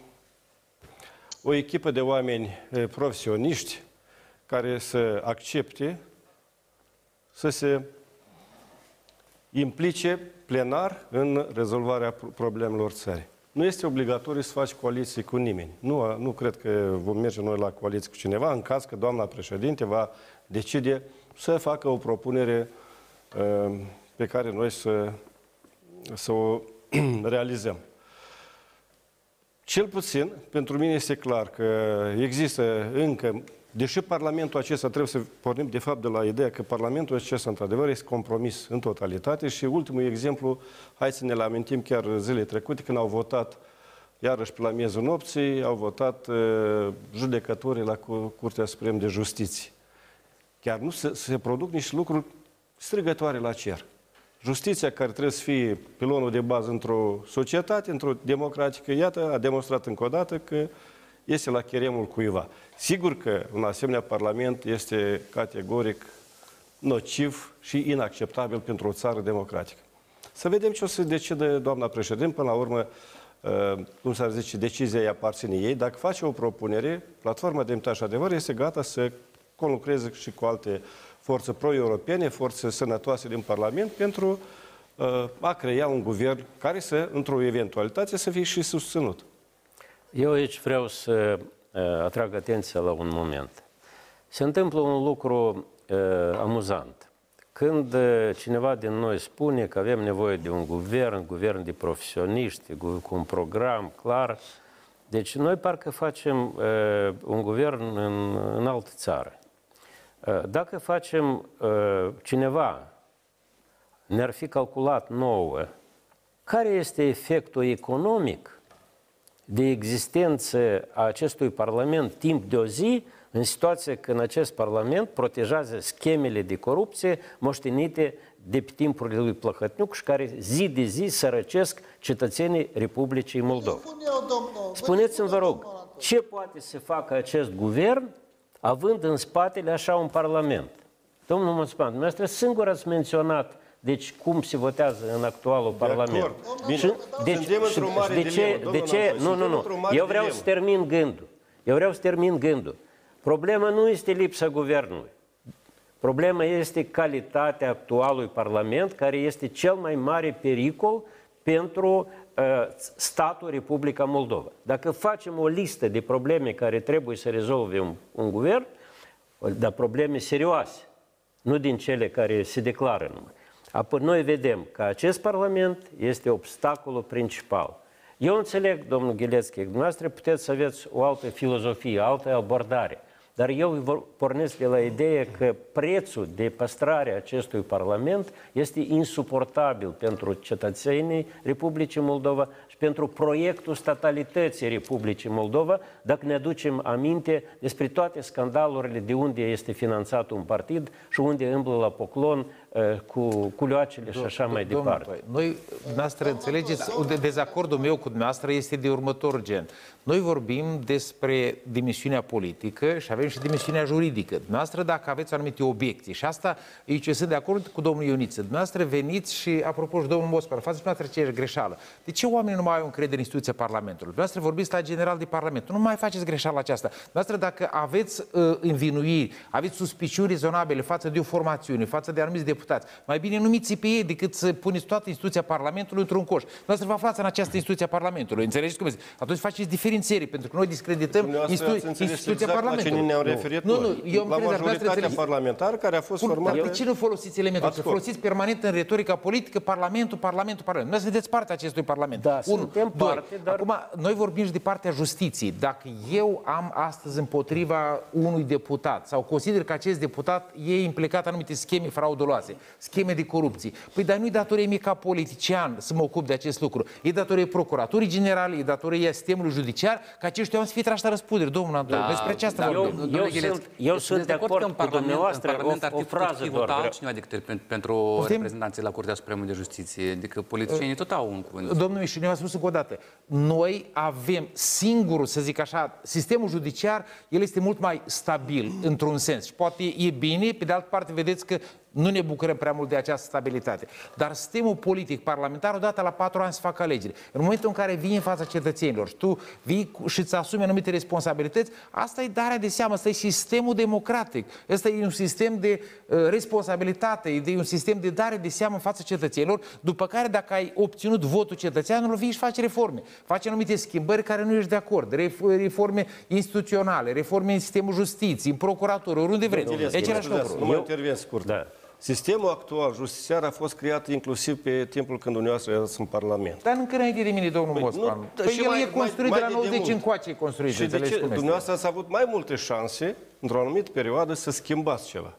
o echipă de oameni profesioniști care să accepte să se implice plenar în rezolvarea problemelor țării. Nu este obligatoriu să faci coaliții cu nimeni. Nu cred că vom merge noi la coaliții cu cineva, în caz că doamna președinte va decide să facă o propunere pe care noi să o realizăm. Cel puțin, pentru mine este clar că există încă, deși Parlamentul acesta trebuie să pornim de fapt de la ideea că Parlamentul acesta într-adevăr este compromis în totalitate și ultimul exemplu, hai să ne-l amintim chiar zilele trecute când au votat, iarăși pe la miezul nopții, au votat judecătorii la Curtea Supremă de Justiție. Chiar nu se produc niște lucruri strigătoare la cer. Justiția, care trebuie să fie pilonul de bază într-o societate, într-o democratică, iată, a demonstrat încă o dată că este la cheremul cuiva. Sigur că un asemenea parlament este categoric nociv și inacceptabil pentru o țară democratică. Să vedem ce o să decide doamna președinte. Până la urmă, cum s-ar zice, decizia îi aparține ei. Dacă face o propunere, platforma Demnitatea și Adevăr este gata să conlucreze și cu alte forțe pro-europene, forțe sănătoase din Parlament, pentru a crea un guvern care să, într-o eventualitate, să fie și susținut. Eu aici vreau să atrag atenția la un moment. Se întâmplă un lucru amuzant. Când cineva din noi spune că avem nevoie de un guvern de profesioniști, cu un program clar, deci noi parcă facem un guvern în altă țară. Dacă facem cineva, ne-ar fi calculat nouă, care este efectul economic de existență a acestui Parlament timp de o zi, în situația când acest Parlament protejează schemele de corupție moștenite de pe timpurile lui Plăhătniuc și care zi de zi sărăcesc cetățenii Republicii Moldova. Spuneți-mi, vă rog, ce poate să facă acest guvern având în spatele așa un Parlament? Domnul ombudsman, dumneavoastră singur ați menționat deci cum se votează în actualul Parlament. Suntem într-o mare dilemă. Nu. Eu vreau să termin gândul. Problema nu este lipsa guvernului. Problema este calitatea actualului Parlament, care este cel mai mare pericol pentru statul Republica Moldova. Dacă facem o listă de probleme care trebuie să rezolve un guvern, dar probleme serioase, nu din cele care se declară numai. Apoi noi vedem că acest Parlament este obstacolul principal. Eu înțeleg, domnul Ghilețchi, dumneavoastră puteți să aveți o altă filozofie, o altă abordare, dar eu pornesc de la ideea că prețul de păstrare a acestui Parlament este insuportabil pentru cetățenii Republicii Moldova și pentru proiectul statalității Republicii Moldova, dacă ne aducem aminte despre toate scandalurile de unde este finanțat un partid și unde îmblă la poclon cu culioacele și așa mai departe. Noi, dumneavoastră, înțelegeți, dezacordul meu cu dumneavoastră este de următor gen. Noi vorbim despre dimensiunea politică și avem și dimensiunea juridică. Dumneavoastră, dacă aveți anumite obiecții, și asta, aici sunt de acord cu domnul Ioniță, dumneavoastră veniți și, apropo, și domnul Mospar, faceți dumneavoastră ce greșeală. De ce oamenii nu mai au încredere în instituția Parlamentului? Dumneavoastră vorbiți la general de Parlament. Nu mai faceți greșeala aceasta. Dumneavoastră, dacă aveți învinuiri, aveți suspiciuni rezonabile față de o formațiune, față de anumiți deputați, mai bine numiți pe ei decât să puneți toată instituția Parlamentului într-un coș. Dumneavoastră vă aflați în această instituție a Parlamentului. Înțelegeți cum zic? Atunci faceți diferențiere, pentru că noi discredităm instituția Parlamentului. Ne-am referit la majoritatea parlamentară care a fost formată. Dar de ce nu folosiți elementul? Să folosiți permanent în retorica politică Parlamentul. Nu să vedeți partea acestui Parlament. Da, suntem parte, dar... Acum, noi vorbim și de partea justiției. Dacă eu am astăzi împotriva unui deputat sau consider că acest deputat e implicat în anumite scheme frauduloase, scheme de corupție, păi dar nu-i datorie mie ca politician să mă ocup de acest lucru. E datorie procuraturii generale, e datorie sistemului judiciar, ca acești oameni să fie trași la răspundere. Domnul Antoni, despre aceasta vorbim. Eu sunt de acord cu dumneavoastră, o frază doar. Altcineva decât pentru reprezentanții la Curtea Supremă de Justiție, adică politicienii tot au un cuvânt. Domnul Mișu, v-am spus încă o dată, noi avem singurul, să zic așa, sistemul judiciar, el este mult mai stabil, într-un sens. Și poate e bine, pe de altă parte, vedeți că nu ne bucurăm prea mult de această stabilitate. Dar sistemul politic parlamentar, odată la 4 ani să facă alegeri. În momentul în care vii în fața cetățenilor și tu vii și îți asumi anumite responsabilități, asta e darea de seamă, asta e sistemul democratic. Asta e un sistem de responsabilitate, e un sistem de dare de seamă în fața cetățenilor, după care dacă ai obținut votul cetățeanului, vii și faci reforme. Faci anumite schimbări care nu ești de acord, reforme instituționale, reforme în sistemul justiției, în procuratură, oriunde vreți. E același lucru. Nu mă intervin scurt. Da. Sistemul actual judiciar a fost creat inclusiv pe timpul când dumneavoastră erați în Parlament. Dar încă înainte de mine, domnul Mospan. Păi el e construit de la 90 încoace, e construit. Și de ce? Dumneavoastră ați avut mai multe șanse, într-o anumită perioadă, să schimbați ceva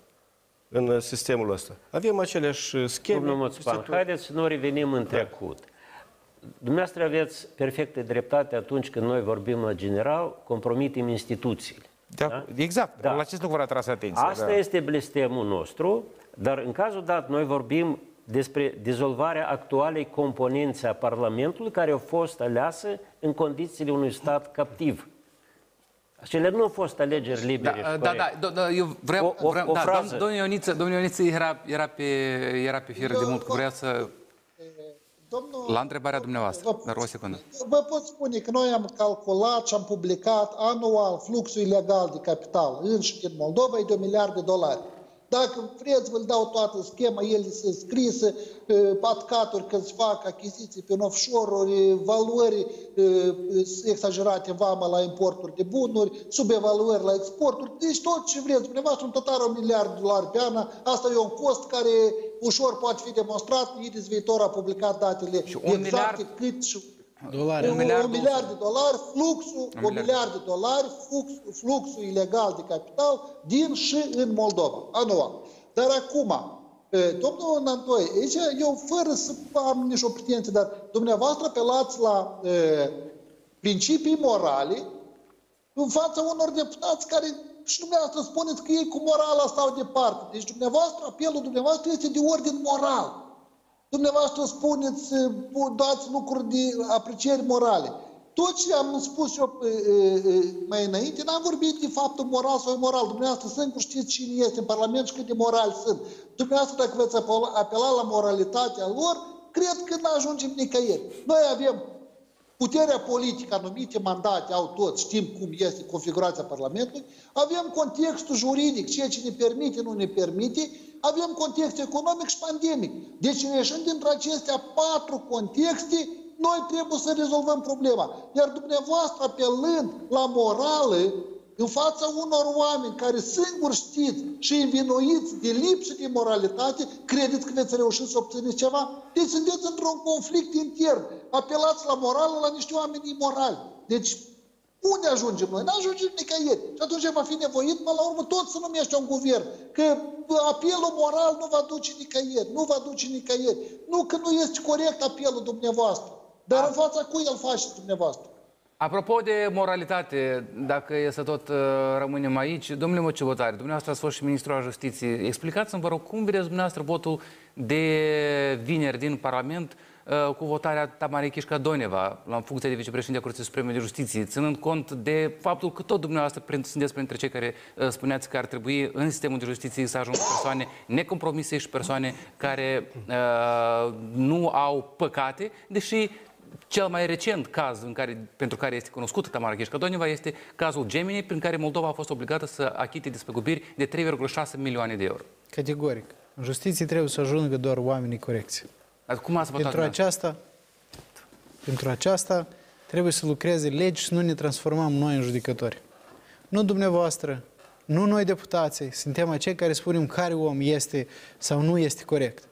în sistemul ăsta. Avem aceleași scheme. Domnul Mospan, haideți să nu revenim în trecut. Dumneavoastră aveți perfectă dreptate atunci când noi vorbim la general, compromitem instituțiile. Da? Exact, la acest lucru v-a tras atenția. Asta este blestemul nostru, dar în cazul dat noi vorbim despre dizolvarea actualei componențe a Parlamentului care a fost aleasă în condițiile unui stat captiv. Acele nu au fost alegeri libere și corecte. Eu vreau... Domnul Ioniță era pe fir de mult, că vrea să... La întrebarea dumneavoastră, dar o secundă. Vă pot spune că noi am calculat și am publicat anual fluxul ilegal de capital în și din Moldova e de $1 miliard. Dacă vreți, vă dau toată schema, ele sunt scrise, adcaturi când se fac achiziții pe offshore-uri, valori exagerate în vamă la importuri de bunuri, subevaluări la exporturi, deci tot ce vreți. Dumneavoastră, în total $1 miliard pe an, asta e un cost care ușor poate fi demonstrat, Idis Viitor a publicat datele exacte cât și... $1 miliard, fluxul, $1 miliard, fluxul ilegal de capital din și în Moldova, anual. Dar acum, domnul Nantoi, aici eu fără să am nicio pretenție, dar dumneavoastră apelați la principii morale în fața unor deputați care și dumneavoastră spuneți că ei cu morala stau departe. Deci dumneavoastră, apelul dumneavoastră este de ordin moral. Dumneavoastră spuneți, dați lucruri de aprecieri morale. Tot ce am spus eu mai înainte, n-am vorbit de faptul moral sau imoral. Dumneavoastră singur știți cine este în Parlament și cât de morali sunt. Dumneavoastră, dacă veți apela la moralitatea lor, cred că nu ajungem nicăieri. Noi avem puterea politică, anumite mandate au toți, știm cum este configurația Parlamentului, avem contextul juridic, ceea ce ne permite, nu ne permite, avem context economic și pandemic. Deci, ieșind dintre acestea 4 contexte, noi trebuie să rezolvăm problema. Iar dumneavoastră, apelând la morală, în fața unor oameni care singuri știți și învinuiți de lipsă de moralitate, credeți că veți reuși să obțineți ceva? Deci sunteți într-un conflict intern. Apelați la morală la niște oameni imorali. Deci, unde ajungem noi? Nu ajungem nicăieri. Și atunci va fi nevoit, până la urmă, tot să numește un guvern. Că apelul moral nu va duce nicăieri. Nu va duce nicăieri. Nu că nu este corect apelul dumneavoastră. Dar în fața cui îl faceți dumneavoastră? Apropo de moralitate, dacă e să tot rămânem aici, domnule Mocevotari, dumneavoastră ați fost și ministrul al Justiției. Explicați-mi, vă rog, cum vedeți dumneavoastră votul de vineri din Parlament cu votarea Tamarei Chișca-Doneva în funcție de vicepreședinte a Curții Supreme de Justiție, ținând cont de faptul că tot dumneavoastră sunteți printre cei care spuneați că ar trebui în sistemul de justiție să ajungă persoane necompromise și persoane care nu au păcate, deși cel mai recent caz pentru care este cunoscută Tamara Chișca-Doneva este cazul Gemini, prin care Moldova a fost obligată să achite despăgubiri de 3,6 milioane de euro. Categoric. În justiție trebuie să ajungă doar oamenii corecți. Cum ați votat pentru aceasta trebuie să lucreze legi și nu ne transformăm noi în judecători. Nu dumneavoastră, nu noi deputații, suntem acei care spunem care om este sau nu este corect.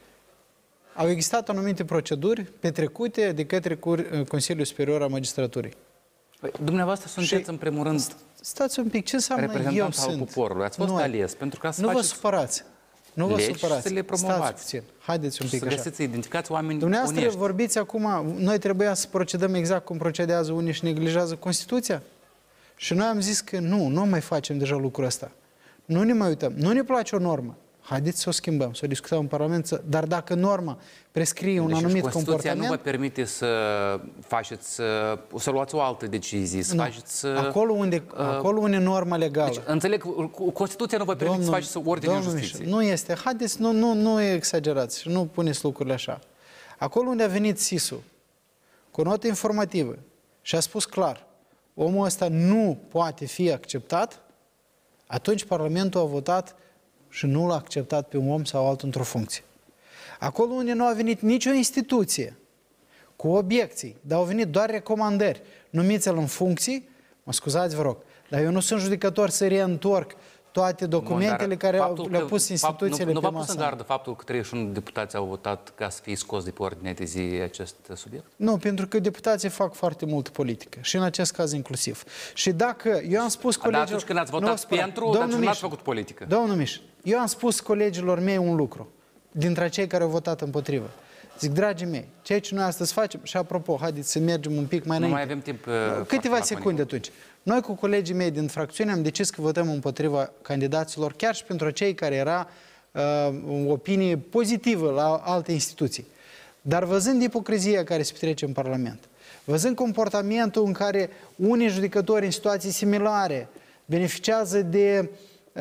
Au existat anumite proceduri petrecute de către Consiliul Superior al Magistraturii. Dumneavoastră sunteți în primul rând stați un pic, ce înseamnă eu sunt? Poporului. Ați fost ales pentru ca să nu vă supărați. Nu vă supărați. Să le promovați. Stați puțin. Haideți un pic așa. Să găsiți, identificați oameni Dumneavoastră onești. vorbiți acum, noi trebuia să procedăm exact cum procedează unii și neglijează Constituția? Și noi am zis că nu mai facem deja lucrul ăsta. Nu ne mai uităm. Nu ne place o normă. Haideți să o schimbăm, să o discutăm în Parlament, dar dacă norma prescrie un anumit comportament... Constituția nu vă permite să faceți, să luați o altă decizie, să faceți... Acolo unde norma legală... Deci, înțeleg, Constituția nu vă permite să faceți ordine în justiție. Nu este. Haideți, nu exagerați și nu puneți lucrurile așa. Acolo unde a venit SIS-ul, cu o notă informativă, și a spus clar, omul ăsta nu poate fi acceptat, atunci Parlamentul a votat și nu l-a acceptat pe un om sau altul într-o funcție. Acolo unde nu a venit nicio instituție cu obiecții, dar au venit doar recomandări, numiți-l în funcții, mă scuzați, vă rog, dar eu nu sunt judecător să reîntorc toate documentele care le-au pus instituțiile nu pe masă. Nu v-a pus în gardă faptul că 31 deputați au votat ca să fie scos de pe ordinea de zi acest subiect? Nu, pentru că deputații fac foarte multă politică și în acest caz inclusiv. Și dacă eu am spus colegilor... Dar atunci când ați votat pentru, dar nu ați făcut politică. Domnul Miș, eu am spus colegilor mei un lucru, dintre cei care au votat împotrivă. Zic, dragii mei, ceea ce noi astăzi facem, și apropo, haideți să mergem un pic mai înainte. Nu mai avem timp. Câteva secunde atunci. Noi cu colegii mei din fracțiune am decis că votăm împotriva candidaților, chiar și pentru cei care era o opinie pozitivă la alte instituții. Dar văzând ipocrizia care se petrece în Parlament, văzând comportamentul în care unii judecători în situații similare beneficiază de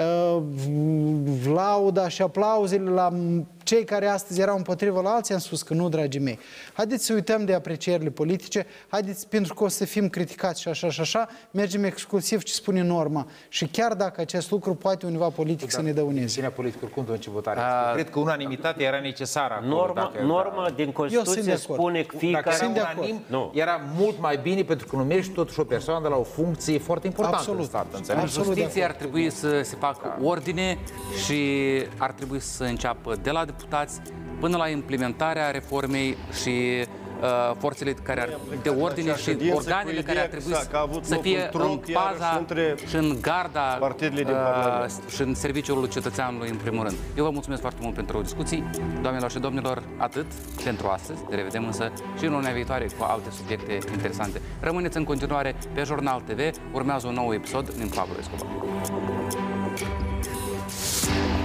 lauda și aplauzele la cei care astăzi erau împotriva la alții, am spus că nu, dragii mei. Haideți să uităm de aprecierile politice, haideți, pentru că o să fim criticați și așa și așa, mergem exclusiv ce spune norma. Și chiar dacă acest lucru poate univa politic să ne dăuneze. Cine politic oricum de ce votare. Cred că unanimitatea era necesară acolo. Norma din Constituție spune că fiecare... Dacă era unanim, era mult mai bine pentru că numești totuși o persoană de la o funcție foarte importantă în stat. În justiție ar trebui să se facă ordine și ar trebui să înceapă de la deputați până la implementarea reformei și forțele de ordine și organele care ar trebui să fie în paza și în garda și în serviciul cetățeanului în primul rând. Eu vă mulțumesc foarte mult pentru discuții. Doamnelor și domnilor, atât pentru astăzi. Ne revedem însă și în luna viitoare cu alte subiecte interesante. Rămâneți în continuare pe Jurnal TV. Urmează un nou episod din Pablo Escobar.